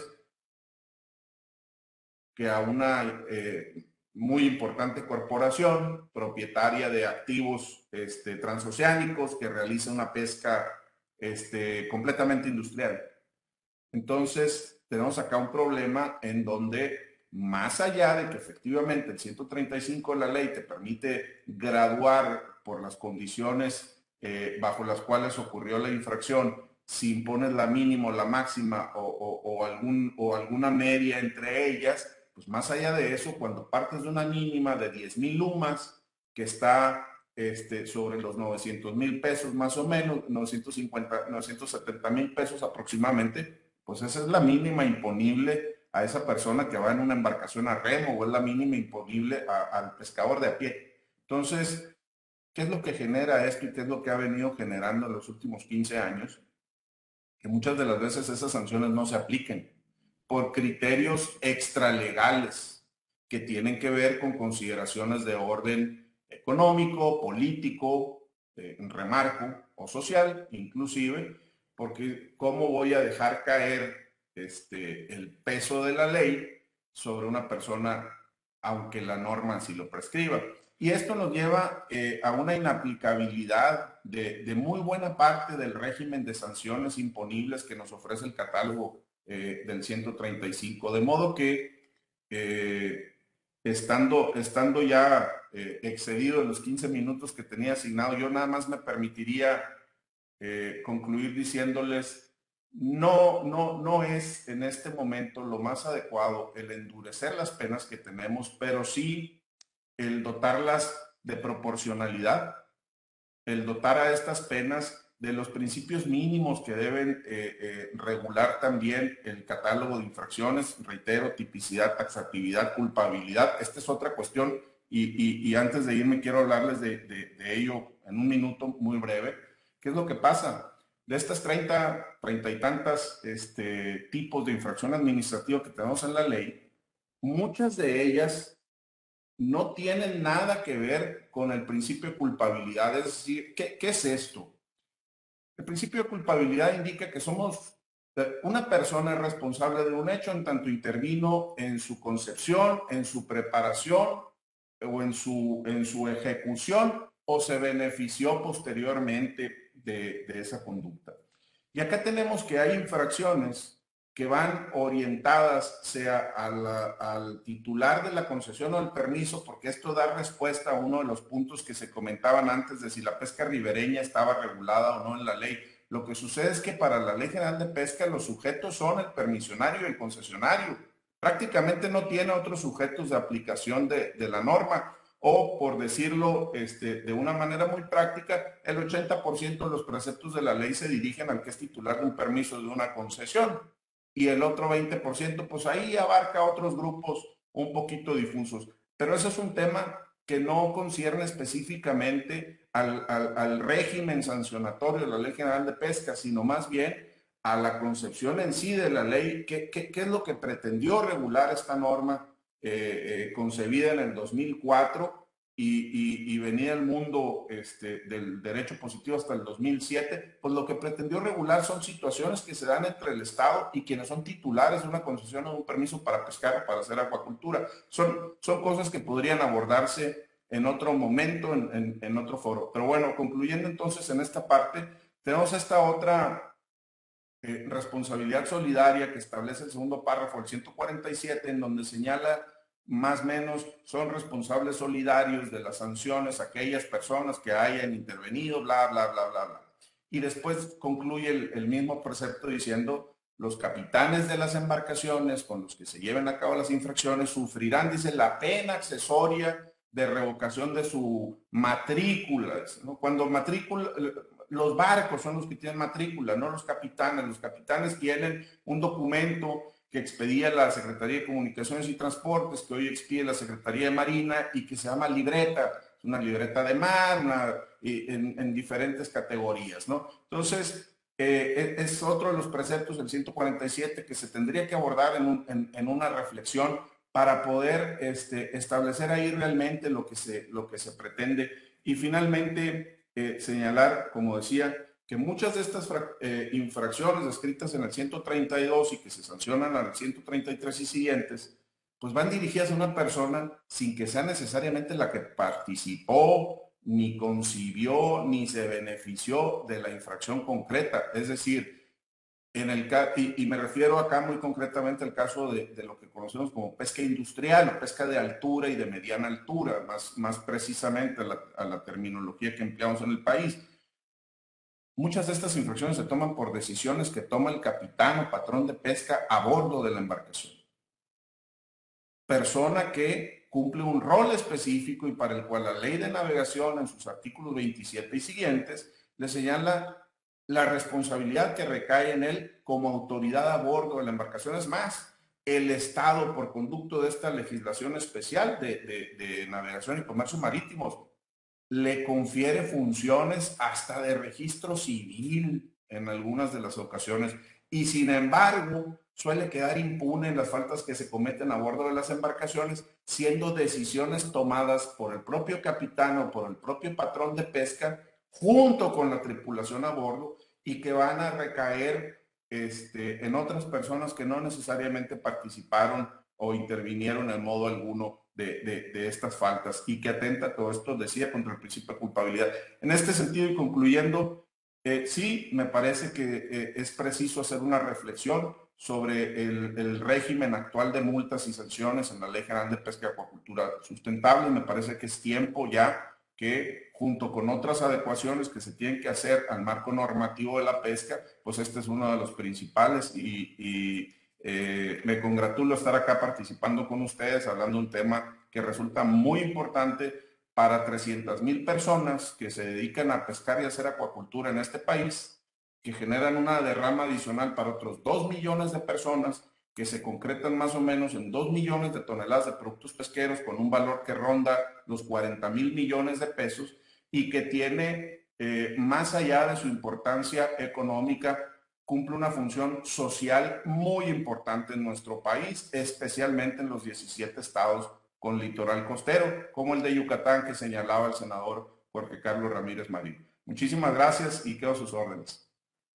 que a una muy importante corporación propietaria de activos transoceánicos que realiza una pesca completamente industrial. Entonces, tenemos acá un problema en donde, más allá de que efectivamente el 135 de la ley te permite graduar por las condiciones bajo las cuales ocurrió la infracción, si impones la mínima o la máxima o alguna media entre ellas, pues más allá de eso, cuando partes de una mínima de 10,000 UMAS, que está sobre los 900,000 pesos más o menos, 970,000 pesos aproximadamente, pues esa es la mínima imponible a esa persona que va en una embarcación a remo, o es la mínima imponible al pescador de a pie. Entonces, ¿qué es lo que genera esto y qué es lo que ha venido generando en los últimos 15 años? Que muchas de las veces esas sanciones no se apliquen por criterios extralegales que tienen que ver con consideraciones de orden económico, político, remarco, o social, inclusive, porque ¿cómo voy a dejar caer el peso de la ley sobre una persona, aunque la norma así lo prescriba? Y esto nos lleva a una inaplicabilidad de muy buena parte del régimen de sanciones imponibles que nos ofrece el catálogo del 135. De modo que estando ya excedido en los 15 minutos que tenía asignado, yo nada más me permitiría concluir diciéndoles, no es en este momento lo más adecuado el endurecer las penas que tenemos, pero sí el dotarlas de proporcionalidad, el dotar a estas penas de los principios mínimos que deben regular también el catálogo de infracciones, reitero, tipicidad, taxatividad, culpabilidad. Esta es otra cuestión y antes de irme quiero hablarles de ello en un minuto muy breve. ¿Qué es lo que pasa? De estas 30 y tantas tipos de infracción administrativa que tenemos en la ley, muchas de ellas no tienen nada que ver con el principio de culpabilidad. Es decir, ¿qué es esto? El principio de culpabilidad indica que una persona es responsable de un hecho en tanto intervino en su concepción, en su preparación o en su ejecución, o se benefició posteriormente de esa conducta. Y acá tenemos que hay infracciones que van orientadas sea al titular de la concesión o el permiso, porque esto da respuesta a uno de los puntos que se comentaban antes de si la pesca ribereña estaba regulada o no en la ley. Lo que sucede es que para la Ley General de Pesca los sujetos son el permisionario y el concesionario. Prácticamente no tiene otros sujetos de aplicación de la norma. O, por decirlo de una manera muy práctica, el 80% de los preceptos de la ley se dirigen al que es titular de un permiso de una concesión. Y el otro 20%, pues ahí abarca otros grupos un poquito difusos. Pero ese es un tema que no concierne específicamente al régimen sancionatorio de la Ley General de Pesca, sino más bien a la concepción en sí de la ley. ¿Qué es lo que pretendió regular esta norma concebida en el 2004 y venía el mundo del derecho positivo hasta el 2007? Pues lo que pretendió regular son situaciones que se dan entre el Estado y quienes son titulares de una concesión o de un permiso para pescar o para hacer acuacultura. Son cosas que podrían abordarse en otro momento, en otro foro. Pero bueno, concluyendo entonces en esta parte, tenemos esta otra responsabilidad solidaria que establece el segundo párrafo del 147, en donde señala más o menos son responsables solidarios de las sanciones aquellas personas que hayan intervenido, bla, bla, bla, bla, bla. Y después concluye el mismo precepto diciendo, los capitanes de las embarcaciones con los que se lleven a cabo las infracciones sufrirán, dice, la pena accesoria de revocación de su matrícula, ¿no? Cuando matrícula, los barcos son los que tienen matrícula, no los capitanes. Los capitanes tienen un documento que expedía la Secretaría de Comunicaciones y Transportes, que hoy expide la Secretaría de Marina y que se llama libreta. Es una libreta de mar, en diferentes categorías, ¿no? Entonces, es otro de los preceptos del 147 que se tendría que abordar en una reflexión para poder establecer ahí realmente lo que se pretende. Y finalmente, señalar, como decía, que muchas de estas infracciones descritas en el 132 y que se sancionan en el 133 y siguientes, pues van dirigidas a una persona sin que sea necesariamente la que participó, ni concibió, ni se benefició de la infracción concreta. Es decir, y me refiero acá muy concretamente al caso de lo que conocemos como pesca industrial o pesca de altura y de mediana altura, más precisamente a la terminología que empleamos en el país. Muchas de estas infracciones se toman por decisiones que toma el capitán o patrón de pesca a bordo de la embarcación. Persona que cumple un rol específico y para el cual la Ley de Navegación en sus artículos 27 y siguientes le señala la responsabilidad que recae en él como autoridad a bordo de la embarcación. Es más, el Estado, por conducto de esta legislación especial de navegación y comercio marítimos, le confiere funciones hasta de registro civil en algunas de las ocasiones, y sin embargo suele quedar impune en las faltas que se cometen a bordo de las embarcaciones, siendo decisiones tomadas por el propio capitán o por el propio patrón de pesca junto con la tripulación a bordo, y que van a recaer en otras personas que no necesariamente participaron o intervinieron en modo alguno de estas faltas, y que atenta todo esto, decía, contra el principio de culpabilidad. En este sentido, y concluyendo, sí, me parece que es preciso hacer una reflexión sobre el régimen actual de multas y sanciones en la Ley General de Pesca y Acuacultura Sustentable. Me parece que es tiempo ya que, junto con otras adecuaciones que se tienen que hacer al marco normativo de la pesca, pues este es uno de los principales, y me congratulo estar acá participando con ustedes, hablando de un tema que resulta muy importante para 300,000 personas que se dedican a pescar y a hacer acuacultura en este país, que generan una derrama adicional para otros 2 millones de personas, que se concretan más o menos en 2 millones de toneladas de productos pesqueros con un valor que ronda los 40,000 millones de pesos, y que tiene, más allá de su importancia económica, cumple una función social muy importante en nuestro país, especialmente en los 17 estados con litoral costero, como el de Yucatán que señalaba el senador Jorge Carlos Ramírez Marín. Muchísimas gracias y quedo a sus órdenes.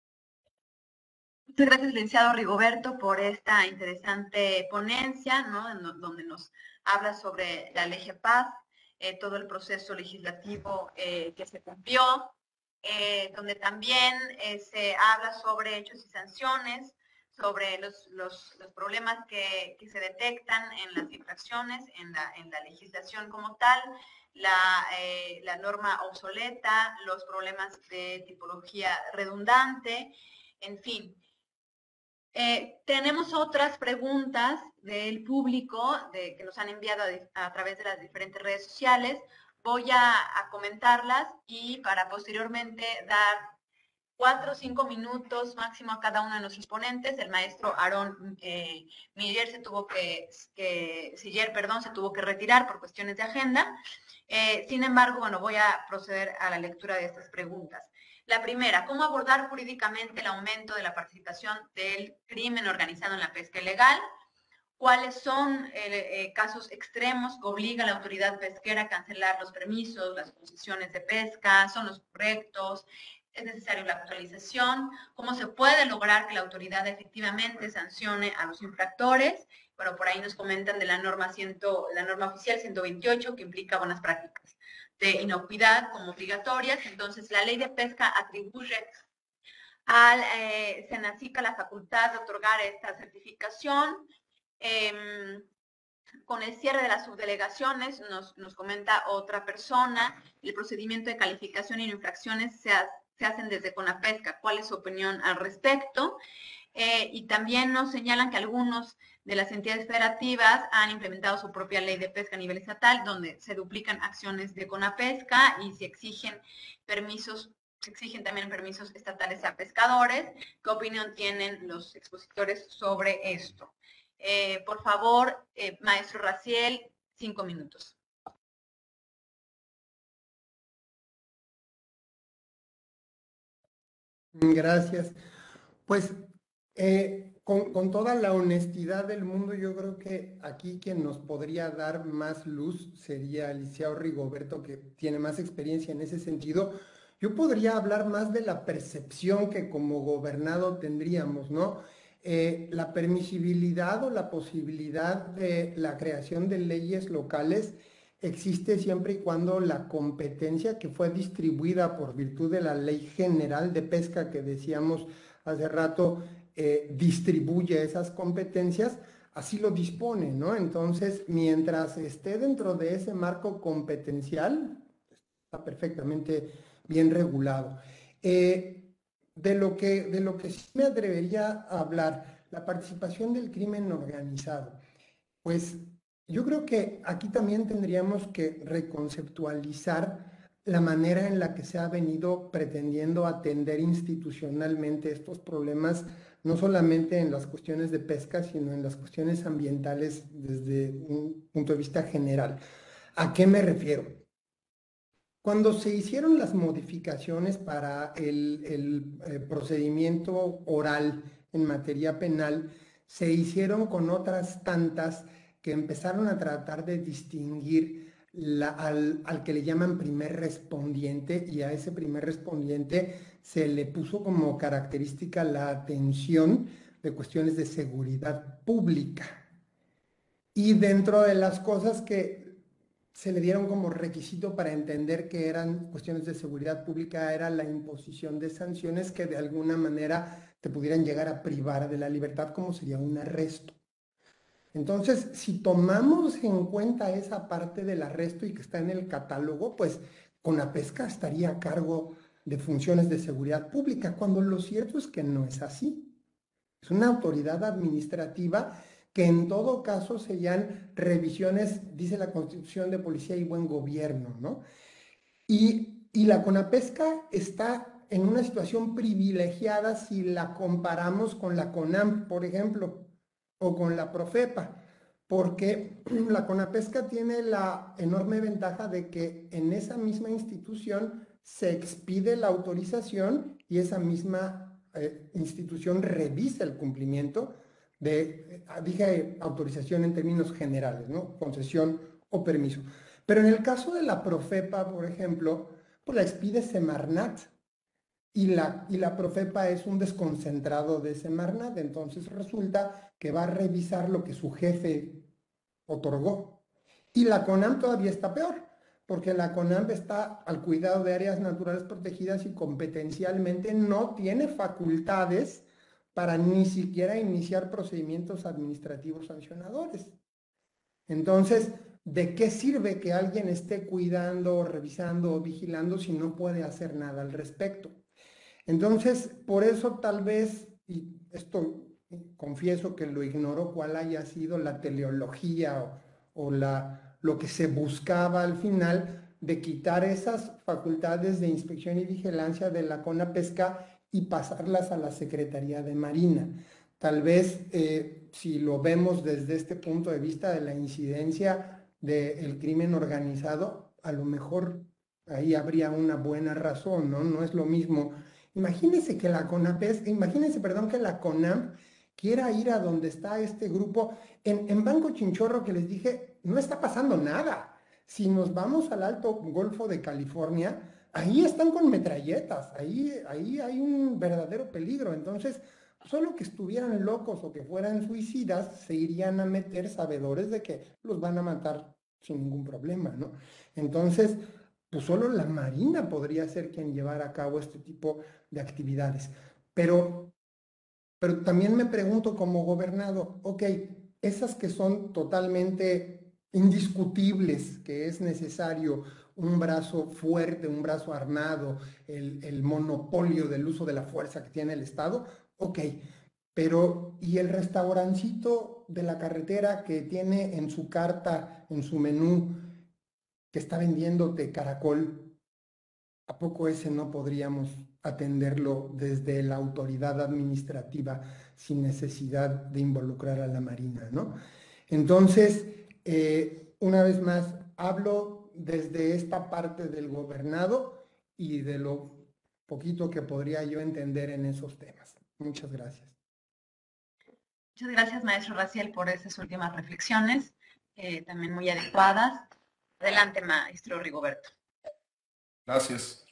Muchas gracias, licenciado Rigoberto, por esta interesante ponencia, ¿no? Donde nos habla sobre la Ley Paz, todo el proceso legislativo que se cumplió, donde también se habla sobre hechos y sanciones, sobre los problemas que se detectan en las infracciones, en la legislación como tal, la norma obsoleta, los problemas de tipología redundante, en fin. Tenemos otras preguntas del público que nos han enviado a través de las diferentes redes sociales. Voy a comentarlas, y para posteriormente dar 4 o 5 minutos máximo a cada uno de nuestros ponentes. El maestro Aarón Siller se tuvo que retirar por cuestiones de agenda. Sin embargo, bueno, voy a proceder a la lectura de estas preguntas. La primera, ¿cómo abordar jurídicamente el aumento de la participación del crimen organizado en la pesca ilegal? ¿Cuáles son casos extremos que obliga a la autoridad pesquera a cancelar los permisos, las concesiones de pesca? ¿Son los correctos? ¿Es necesaria la actualización? ¿Cómo se puede lograr que la autoridad efectivamente sancione a los infractores? Bueno, por ahí nos comentan de la norma oficial 128, que implica buenas prácticas de inocuidad como obligatorias. Entonces, la ley de pesca atribuye al SENACICA la facultad de otorgar esta certificación. Con el cierre de las subdelegaciones, nos comenta otra persona, el procedimiento de calificación y infracciones se hacen desde CONAPESCA. ¿Cuál es su opinión al respecto? Y también nos señalan que algunos de las entidades federativas han implementado su propia ley de pesca a nivel estatal, donde se duplican acciones de CONAPESCA y se exigen también permisos estatales a pescadores. ¿Qué opinión tienen los expositores sobre esto? Por favor, maestro Raziel, 5 minutos. Gracias. Pues con toda la honestidad del mundo, yo creo que aquí quien nos podría dar más luz sería el licenciado Rigoberto, que tiene más experiencia en ese sentido. Yo podría hablar más de la percepción que como gobernado tendríamos, ¿no? La permisibilidad o la posibilidad de la creación de leyes locales existe siempre y cuando la competencia que fue distribuida por virtud de la Ley General de Pesca que decíamos hace rato, distribuye esas competencias, así lo dispone, ¿no? Entonces, mientras esté dentro de ese marco competencial, está perfectamente bien regulado. De lo que sí me atrevería a hablar, la participación del crimen organizado, pues yo creo que aquí también tendríamos que reconceptualizar la manera en la que se ha venido pretendiendo atender institucionalmente estos problemas, no solamente en las cuestiones de pesca, sino en las cuestiones ambientales desde un punto de vista general. ¿A qué me refiero? Cuando se hicieron las modificaciones para el procedimiento oral en materia penal, se hicieron con otras tantas que empezaron a tratar de distinguir al que le llaman primer respondiente, y a ese primer respondiente se le puso como característica la atención de cuestiones de seguridad pública. Y dentro de las cosas que se le dieron como requisito para entender que eran cuestiones de seguridad pública era la imposición de sanciones que de alguna manera te pudieran llegar a privar de la libertad, como sería un arresto. Entonces, si tomamos en cuenta esa parte del arresto y que está en el catálogo, pues CONAPESCA estaría a cargo de funciones de seguridad pública, cuando lo cierto es que no es así. Es una autoridad administrativa que en todo caso serían revisiones, dice la Constitución, de policía y buen gobierno, ¿no? Y la CONAPESCA está en una situación privilegiada si la comparamos con la CONAMP, por ejemplo, o con la PROFEPA, porque la CONAPESCA tiene la enorme ventaja de que en esa misma institución se expide la autorización y esa misma institución revisa el cumplimiento de, dije autorización en términos generales, ¿no? Concesión o permiso. Pero en el caso de la PROFEPA, por ejemplo, pues la expide Semarnat y la PROFEPA es un desconcentrado de Semarnat, entonces resulta que va a revisar lo que su jefe otorgó. Y la CONAMP todavía está peor, porque la CONAMP está al cuidado de áreas naturales protegidas y competencialmente no tiene facultades para ni siquiera iniciar procedimientos administrativos sancionadores. Entonces, ¿de qué sirve que alguien esté cuidando, revisando o vigilando si no puede hacer nada al respecto? Entonces, por eso tal vez, y esto confieso que lo ignoro, cuál haya sido la teleología o lo que se buscaba al final de quitar esas facultades de inspección y vigilancia de la CONAPESCA y pasarlas a la Secretaría de Marina. Tal vez, si lo vemos desde este punto de vista de la incidencia del crimen organizado, a lo mejor ahí habría una buena razón, ¿no? No es lo mismo. Imagínense que la que la CONAMP quiera ir a donde está este grupo. En Banco Chinchorro, que les dije, no está pasando nada. Si nos vamos al Alto Golfo de California, ahí están con metralletas, ahí hay un verdadero peligro. Entonces, solo que estuvieran locos o que fueran suicidas, se irían a meter sabedores de que los van a matar sin ningún problema, ¿no? Entonces, pues solo la Marina podría ser quien llevara a cabo este tipo de actividades. Pero también me pregunto como gobernado, ok, esas que son totalmente indiscutibles, que es necesario un brazo fuerte, un brazo armado, el monopolio del uso de la fuerza que tiene el Estado, ok, pero ¿y el restaurancito de la carretera que tiene en su carta, en su menú, que está vendiéndote caracol? ¿A poco ese no podríamos atenderlo desde la autoridad administrativa sin necesidad de involucrar a la Marina, ¿no? Entonces, una vez más, hablo desde esta parte del gobernado y de lo poquito que podría yo entender en esos temas. Muchas gracias. Muchas gracias, maestro Raciel, por esas últimas reflexiones, también muy adecuadas. Adelante, maestro Rigoberto. Gracias.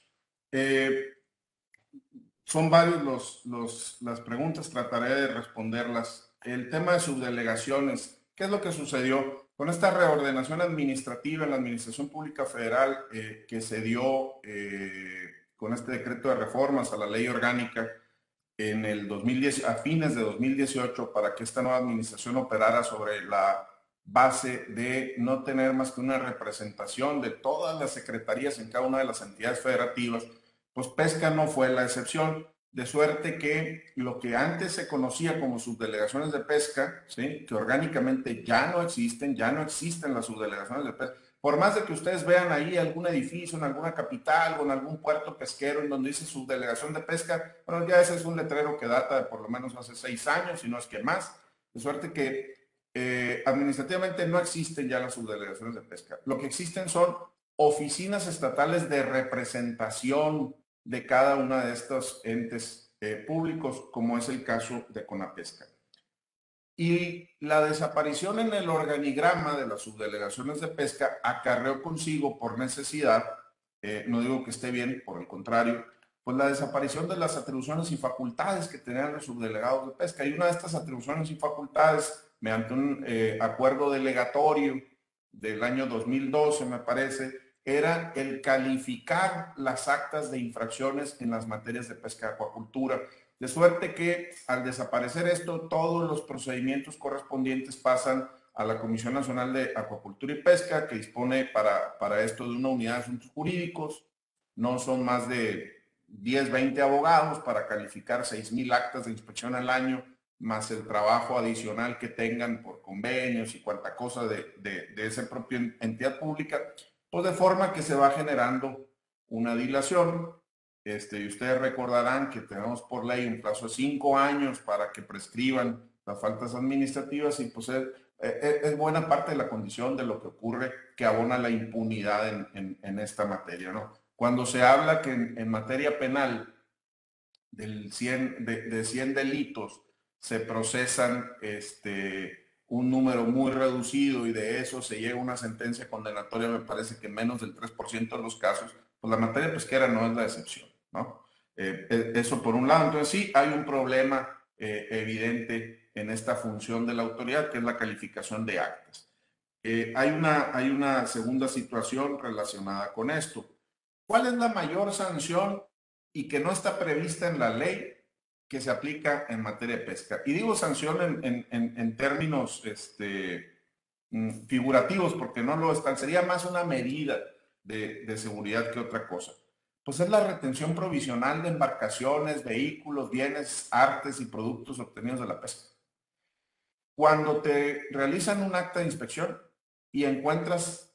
Son varios las preguntas, trataré de responderlas. El tema de subdelegaciones, ¿qué es lo que sucedió? Con esta reordenación administrativa en la Administración Pública Federal que se dio con este decreto de reformas a la ley orgánica en el 2010, a fines de 2018, para que esta nueva administración operara sobre la base de no tener más que una representación de todas las secretarías en cada una de las entidades federativas, pues pesca no fue la excepción, de suerte que lo que antes se conocía como subdelegaciones de pesca, ¿sí?, que orgánicamente ya no existen las subdelegaciones de pesca, por más de que ustedes vean ahí algún edificio en alguna capital o en algún puerto pesquero en donde dice subdelegación de pesca, bueno, ya ese es un letrero que data de por lo menos hace 6 años, si no es que más, de suerte que administrativamente no existen ya las subdelegaciones de pesca. Lo que existen son oficinas estatales de representación de cada una de estos entes públicos, como es el caso de Conapesca. Y la desaparición en el organigrama de las subdelegaciones de pesca acarreó consigo por necesidad, no digo que esté bien, por el contrario, pues la desaparición de las atribuciones y facultades que tenían los subdelegados de pesca. Y una de estas atribuciones y facultades, mediante un acuerdo delegatorio del año 2012, me parece, era el calificar las actas de infracciones en las materias de pesca y acuacultura. De suerte que al desaparecer esto, todos los procedimientos correspondientes pasan a la Comisión Nacional de Acuacultura y Pesca, que dispone para esto de una unidad de asuntos jurídicos. No son más de 10, 20 abogados para calificar 6,000 actas de inspección al año, más el trabajo adicional que tengan por convenios y cuanta cosa de esa propia entidad pública, pues de forma que se va generando una dilación. Y ustedes recordarán que tenemos por ley un plazo de 5 años para que prescriban las faltas administrativas y pues es buena parte de la condición de lo que ocurre que abona la impunidad en esta materia, ¿no? Cuando se habla que en materia penal de 100 delitos se procesan un número muy reducido y de eso se llega a una sentencia condenatoria, me parece que menos del 3% de los casos, pues la materia pesquera no es la excepción, ¿no? Eso por un lado. Entonces sí, hay un problema evidente en esta función de la autoridad, que es la calificación de actas. Hay una segunda situación relacionada con esto. ¿Cuál es la mayor sanción y que no está prevista en la ley que se aplica en materia de pesca? Y digo sanción en términos figurativos, porque no lo están, sería más una medida de seguridad que otra cosa. Pues es la retención provisional de embarcaciones, vehículos, bienes, artes y productos obtenidos de la pesca. Cuando te realizan un acta de inspección y encuentra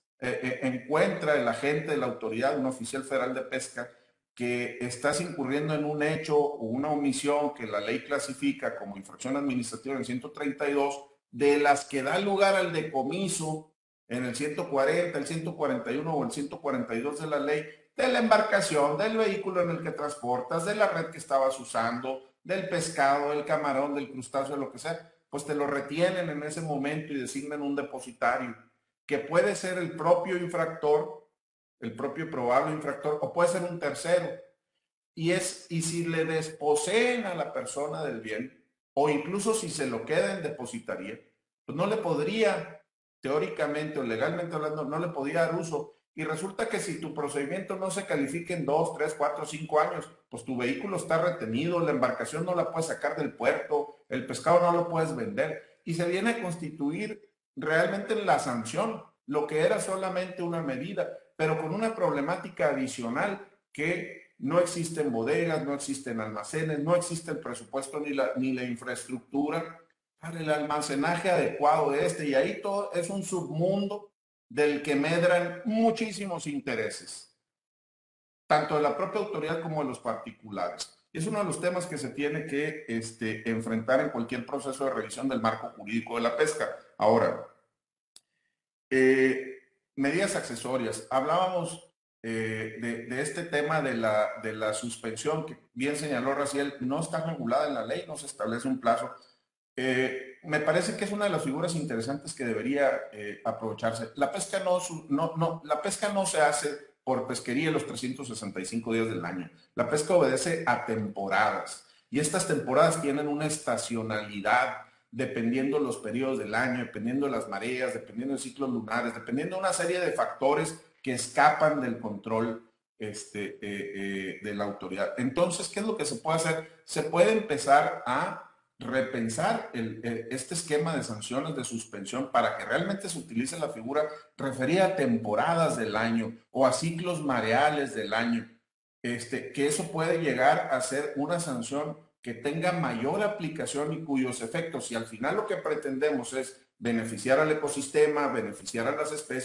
el agente de la autoridad, un oficial federal de pesca, que estás incurriendo en un hecho o una omisión que la ley clasifica como infracción administrativa en el 132, de las que da lugar al decomiso en el 140, el 141 o el 142 de la ley, de la embarcación, del vehículo en el que transportas, de la red que estabas usando, del pescado, del camarón, del crustáceo, de lo que sea, pues te lo retienen en ese momento y designan un depositario, que puede ser el propio infractor, el propio probable infractor, o puede ser un tercero. Y si le desposeen a la persona del bien, o incluso si se lo queda en depositaría, pues no le podría, teóricamente o legalmente hablando, no le podría dar uso. Y resulta que si tu procedimiento no se califica en 2, 3, 4, 5 años, pues tu vehículo está retenido, la embarcación no la puedes sacar del puerto, el pescado no lo puedes vender, y se viene a constituir realmente la sanción, lo que era solamente una medida, pero con una problemática adicional que no existen bodegas, no existen almacenes, no existe el presupuesto ni la infraestructura para el almacenaje adecuado de y ahí todo es un submundo del que medran muchísimos intereses, tanto de la propia autoridad como de los particulares. Es uno de los temas que se tiene que enfrentar en cualquier proceso de revisión del marco jurídico de la pesca. Ahora, medidas accesorias. Hablábamos de este tema de la suspensión, que bien señaló Raciel, no está regulada en la ley, no se establece un plazo. Me parece que es una de las figuras interesantes que debería aprovecharse. La pesca la pesca no se hace por pesquería los 365 días del año. La pesca obedece a temporadas y estas temporadas tienen una estacionalidad dependiendo los periodos del año, dependiendo de las mareas, dependiendo de ciclos lunares, dependiendo de una serie de factores que escapan del control de la autoridad. Entonces, ¿qué es lo que se puede hacer? Se puede empezar a repensar este esquema de sanciones de suspensión para que realmente se utilice la figura referida a temporadas del año o a ciclos mareales del año, que eso puede llegar a ser una sanción que tenga mayor aplicación y cuyos efectos, si al final lo que pretendemos es beneficiar al ecosistema, beneficiar a las especies,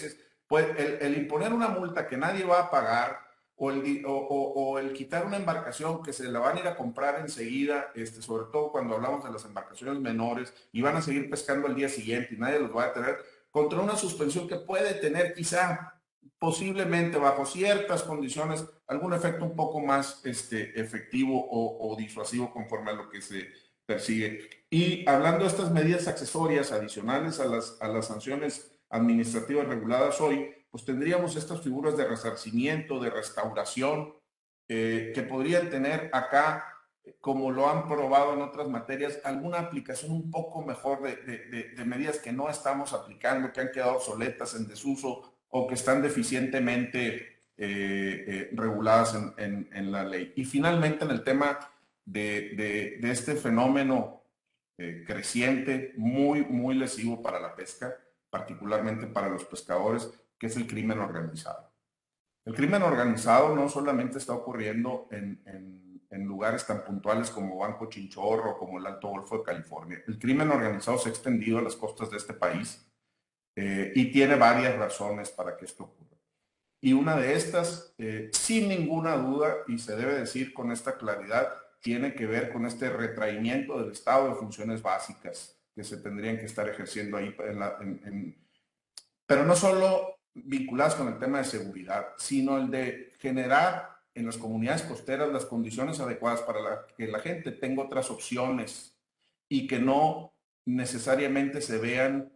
pues el imponer una multa que nadie va a pagar o el quitar una embarcación que se la van a ir a comprar enseguida, sobre todo cuando hablamos de las embarcaciones menores, y van a seguir pescando al día siguiente y nadie los va a tener, contra una suspensión que puede tener quizá, posiblemente bajo ciertas condiciones, algún efecto un poco más efectivo o disuasivo conforme a lo que se persigue. Y hablando de estas medidas accesorias adicionales a las sanciones administrativas reguladas hoy, pues tendríamos estas figuras de resarcimiento, de restauración, que podrían tener acá, como lo han probado en otras materias, alguna aplicación un poco mejor de medidas que no estamos aplicando, que han quedado obsoletas, en desuso o que están deficientemente reguladas en la ley. Y finalmente, en el tema de este fenómeno creciente, muy lesivo para la pesca, particularmente para los pescadores, que es el crimen organizado. El crimen organizado no solamente está ocurriendo en lugares tan puntuales como Banco Chinchorro, como el Alto Golfo de California. El crimen organizado se ha extendido a las costas de este país y tiene varias razones para que esto ocurra. Y una de estas, sin ninguna duda, y se debe decir con esta claridad, tiene que ver con este retraimiento del Estado de funciones básicas que se tendrían que estar ejerciendo ahí, pero no solo vinculadas con el tema de seguridad, sino el de generar en las comunidades costeras las condiciones adecuadas para que la gente tenga otras opciones y que no necesariamente se vean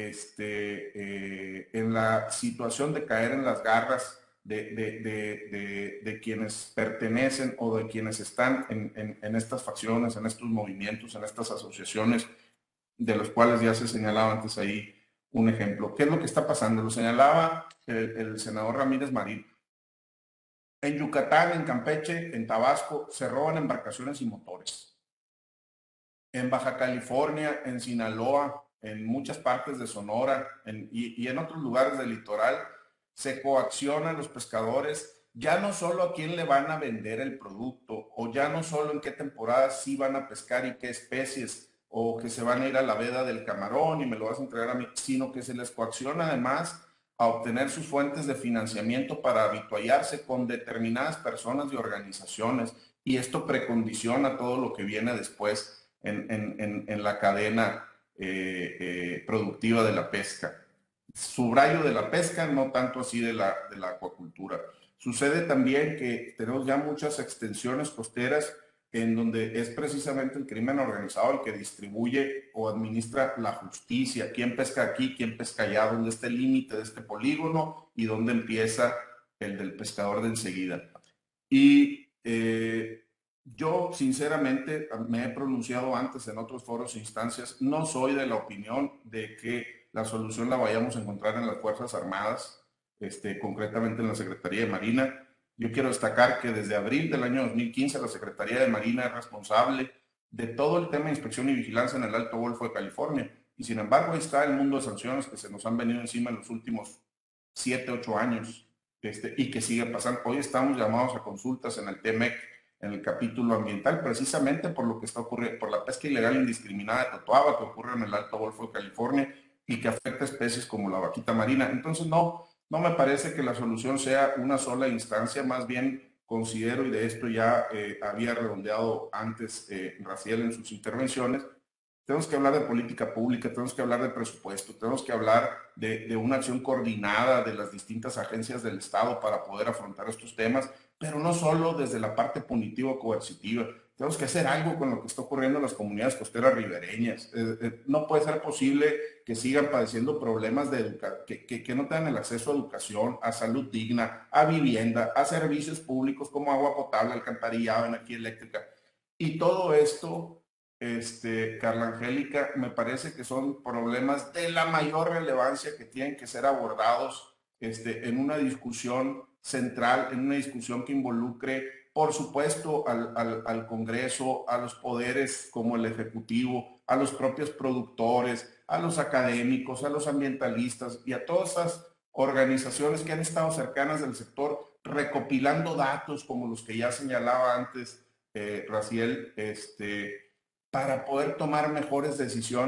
en la situación de caer en las garras de quienes pertenecen o de quienes están en estas facciones, en estos movimientos, en estas asociaciones, de los cuales ya se señalaba antes ahí un ejemplo. ¿Qué es lo que está pasando? Lo señalaba el senador Ramírez Marín. En Yucatán, en Campeche, en Tabasco, se roban embarcaciones y motores. En Baja California, en Sinaloa, en muchas partes de Sonora y en otros lugares del litoral, se coaccionan los pescadores, ya no solo a quién le van a vender el producto, o ya no solo en qué temporada sí van a pescar y qué especies, o que se van a ir a la veda del camarón y me lo vas a entregar a mí, sino que se les coacciona además a obtener sus fuentes de financiamiento para habituallarse con determinadas personas y organizaciones, y esto precondiciona todo lo que viene después en la cadena productiva de la pesca. Subrayo de la pesca, no tanto así de la acuacultura. Sucede también que tenemos ya muchas extensiones costeras en donde es precisamente el crimen organizado el que distribuye o administra la justicia. ¿Quién pesca aquí? ¿Quién pesca allá? ¿Dónde está el límite de este polígono? ¿Y dónde empieza el del pescador de enseguida? Y yo, sinceramente, me he pronunciado antes en otros foros e instancias, no soy de la opinión de que la solución la vayamos a encontrar en las Fuerzas Armadas, concretamente en la Secretaría de Marina. Yo quiero destacar que desde abril del año 2015 la Secretaría de Marina es responsable de todo el tema de inspección y vigilancia en el Alto Golfo de California. Y sin embargo, ahí está el mundo de sanciones que se nos han venido encima en los últimos 7, 8 años y que sigue pasando. Hoy estamos llamados a consultas en el TEMEC, en el capítulo ambiental, precisamente por lo que está ocurriendo, por la pesca ilegal indiscriminada de totoaba que ocurre en el Alto Golfo de California y que afecta especies como la vaquita marina. Entonces, no me parece que la solución sea una sola instancia, más bien considero, y de esto ya había redondeado antes Raziel en sus intervenciones, tenemos que hablar de política pública, tenemos que hablar de presupuesto, tenemos que hablar de una acción coordinada de las distintas agencias del Estado para poder afrontar estos temas, pero no solo desde la parte punitiva o coercitiva. Tenemos que hacer algo con lo que está ocurriendo en las comunidades costeras ribereñas. No puede ser posible que sigan padeciendo problemas que no tengan el acceso a educación, a salud digna, a vivienda, a servicios públicos como agua potable, alcantarillado, energía eléctrica. Y todo esto, Carla Angélica, me parece que son problemas de la mayor relevancia que tienen que ser abordados en una discusión central, en una discusión que involucre, por supuesto, al Congreso, a los poderes como el Ejecutivo, a los propios productores, a los académicos, a los ambientalistas y a todas esas organizaciones que han estado cercanas del sector, recopilando datos como los que ya señalaba antes Raziel, para poder tomar mejores decisiones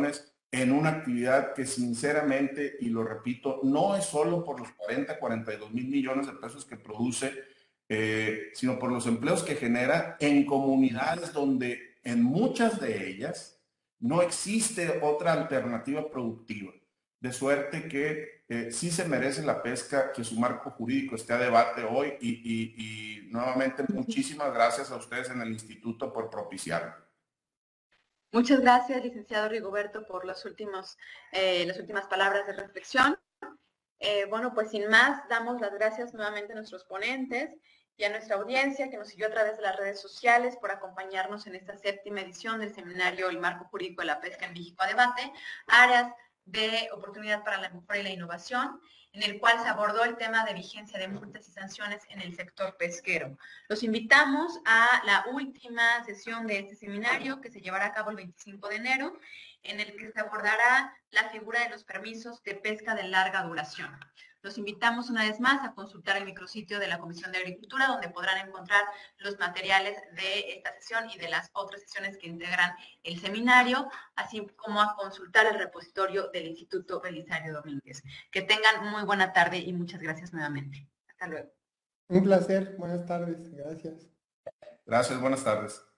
en una actividad que sinceramente, y lo repito, no es solo por los 42 mil millones de pesos que produce, sino por los empleos que genera en comunidades donde en muchas de ellas no existe otra alternativa productiva. De suerte que sí se merece la pesca, que su marco jurídico esté a debate hoy y nuevamente muchísimas gracias a ustedes en el instituto por propiciarlo. Muchas gracias, licenciado Rigoberto, por las últimas palabras de reflexión. Bueno, pues sin más, damos las gracias nuevamente a nuestros ponentes y a nuestra audiencia que nos siguió a través de las redes sociales por acompañarnos en esta 7ª edición del seminario El Marco Jurídico de la Pesca en México a Debate, áreas de oportunidad para la mejora y la innovación, en el cual se abordó el tema de vigencia de multas y sanciones en el sector pesquero. Los invitamos a la última sesión de este seminario que se llevará a cabo el 25 de enero, en el que se abordará la figura de los permisos de pesca de larga duración. Los invitamos una vez más a consultar el micrositio de la Comisión de Agricultura, donde podrán encontrar los materiales de esta sesión y de las otras sesiones que integran el seminario, así como a consultar el repositorio del Instituto Belisario Domínguez. Que tengan muy buena tarde y muchas gracias nuevamente. Hasta luego. Un placer. Buenas tardes. Gracias. Gracias, buenas tardes.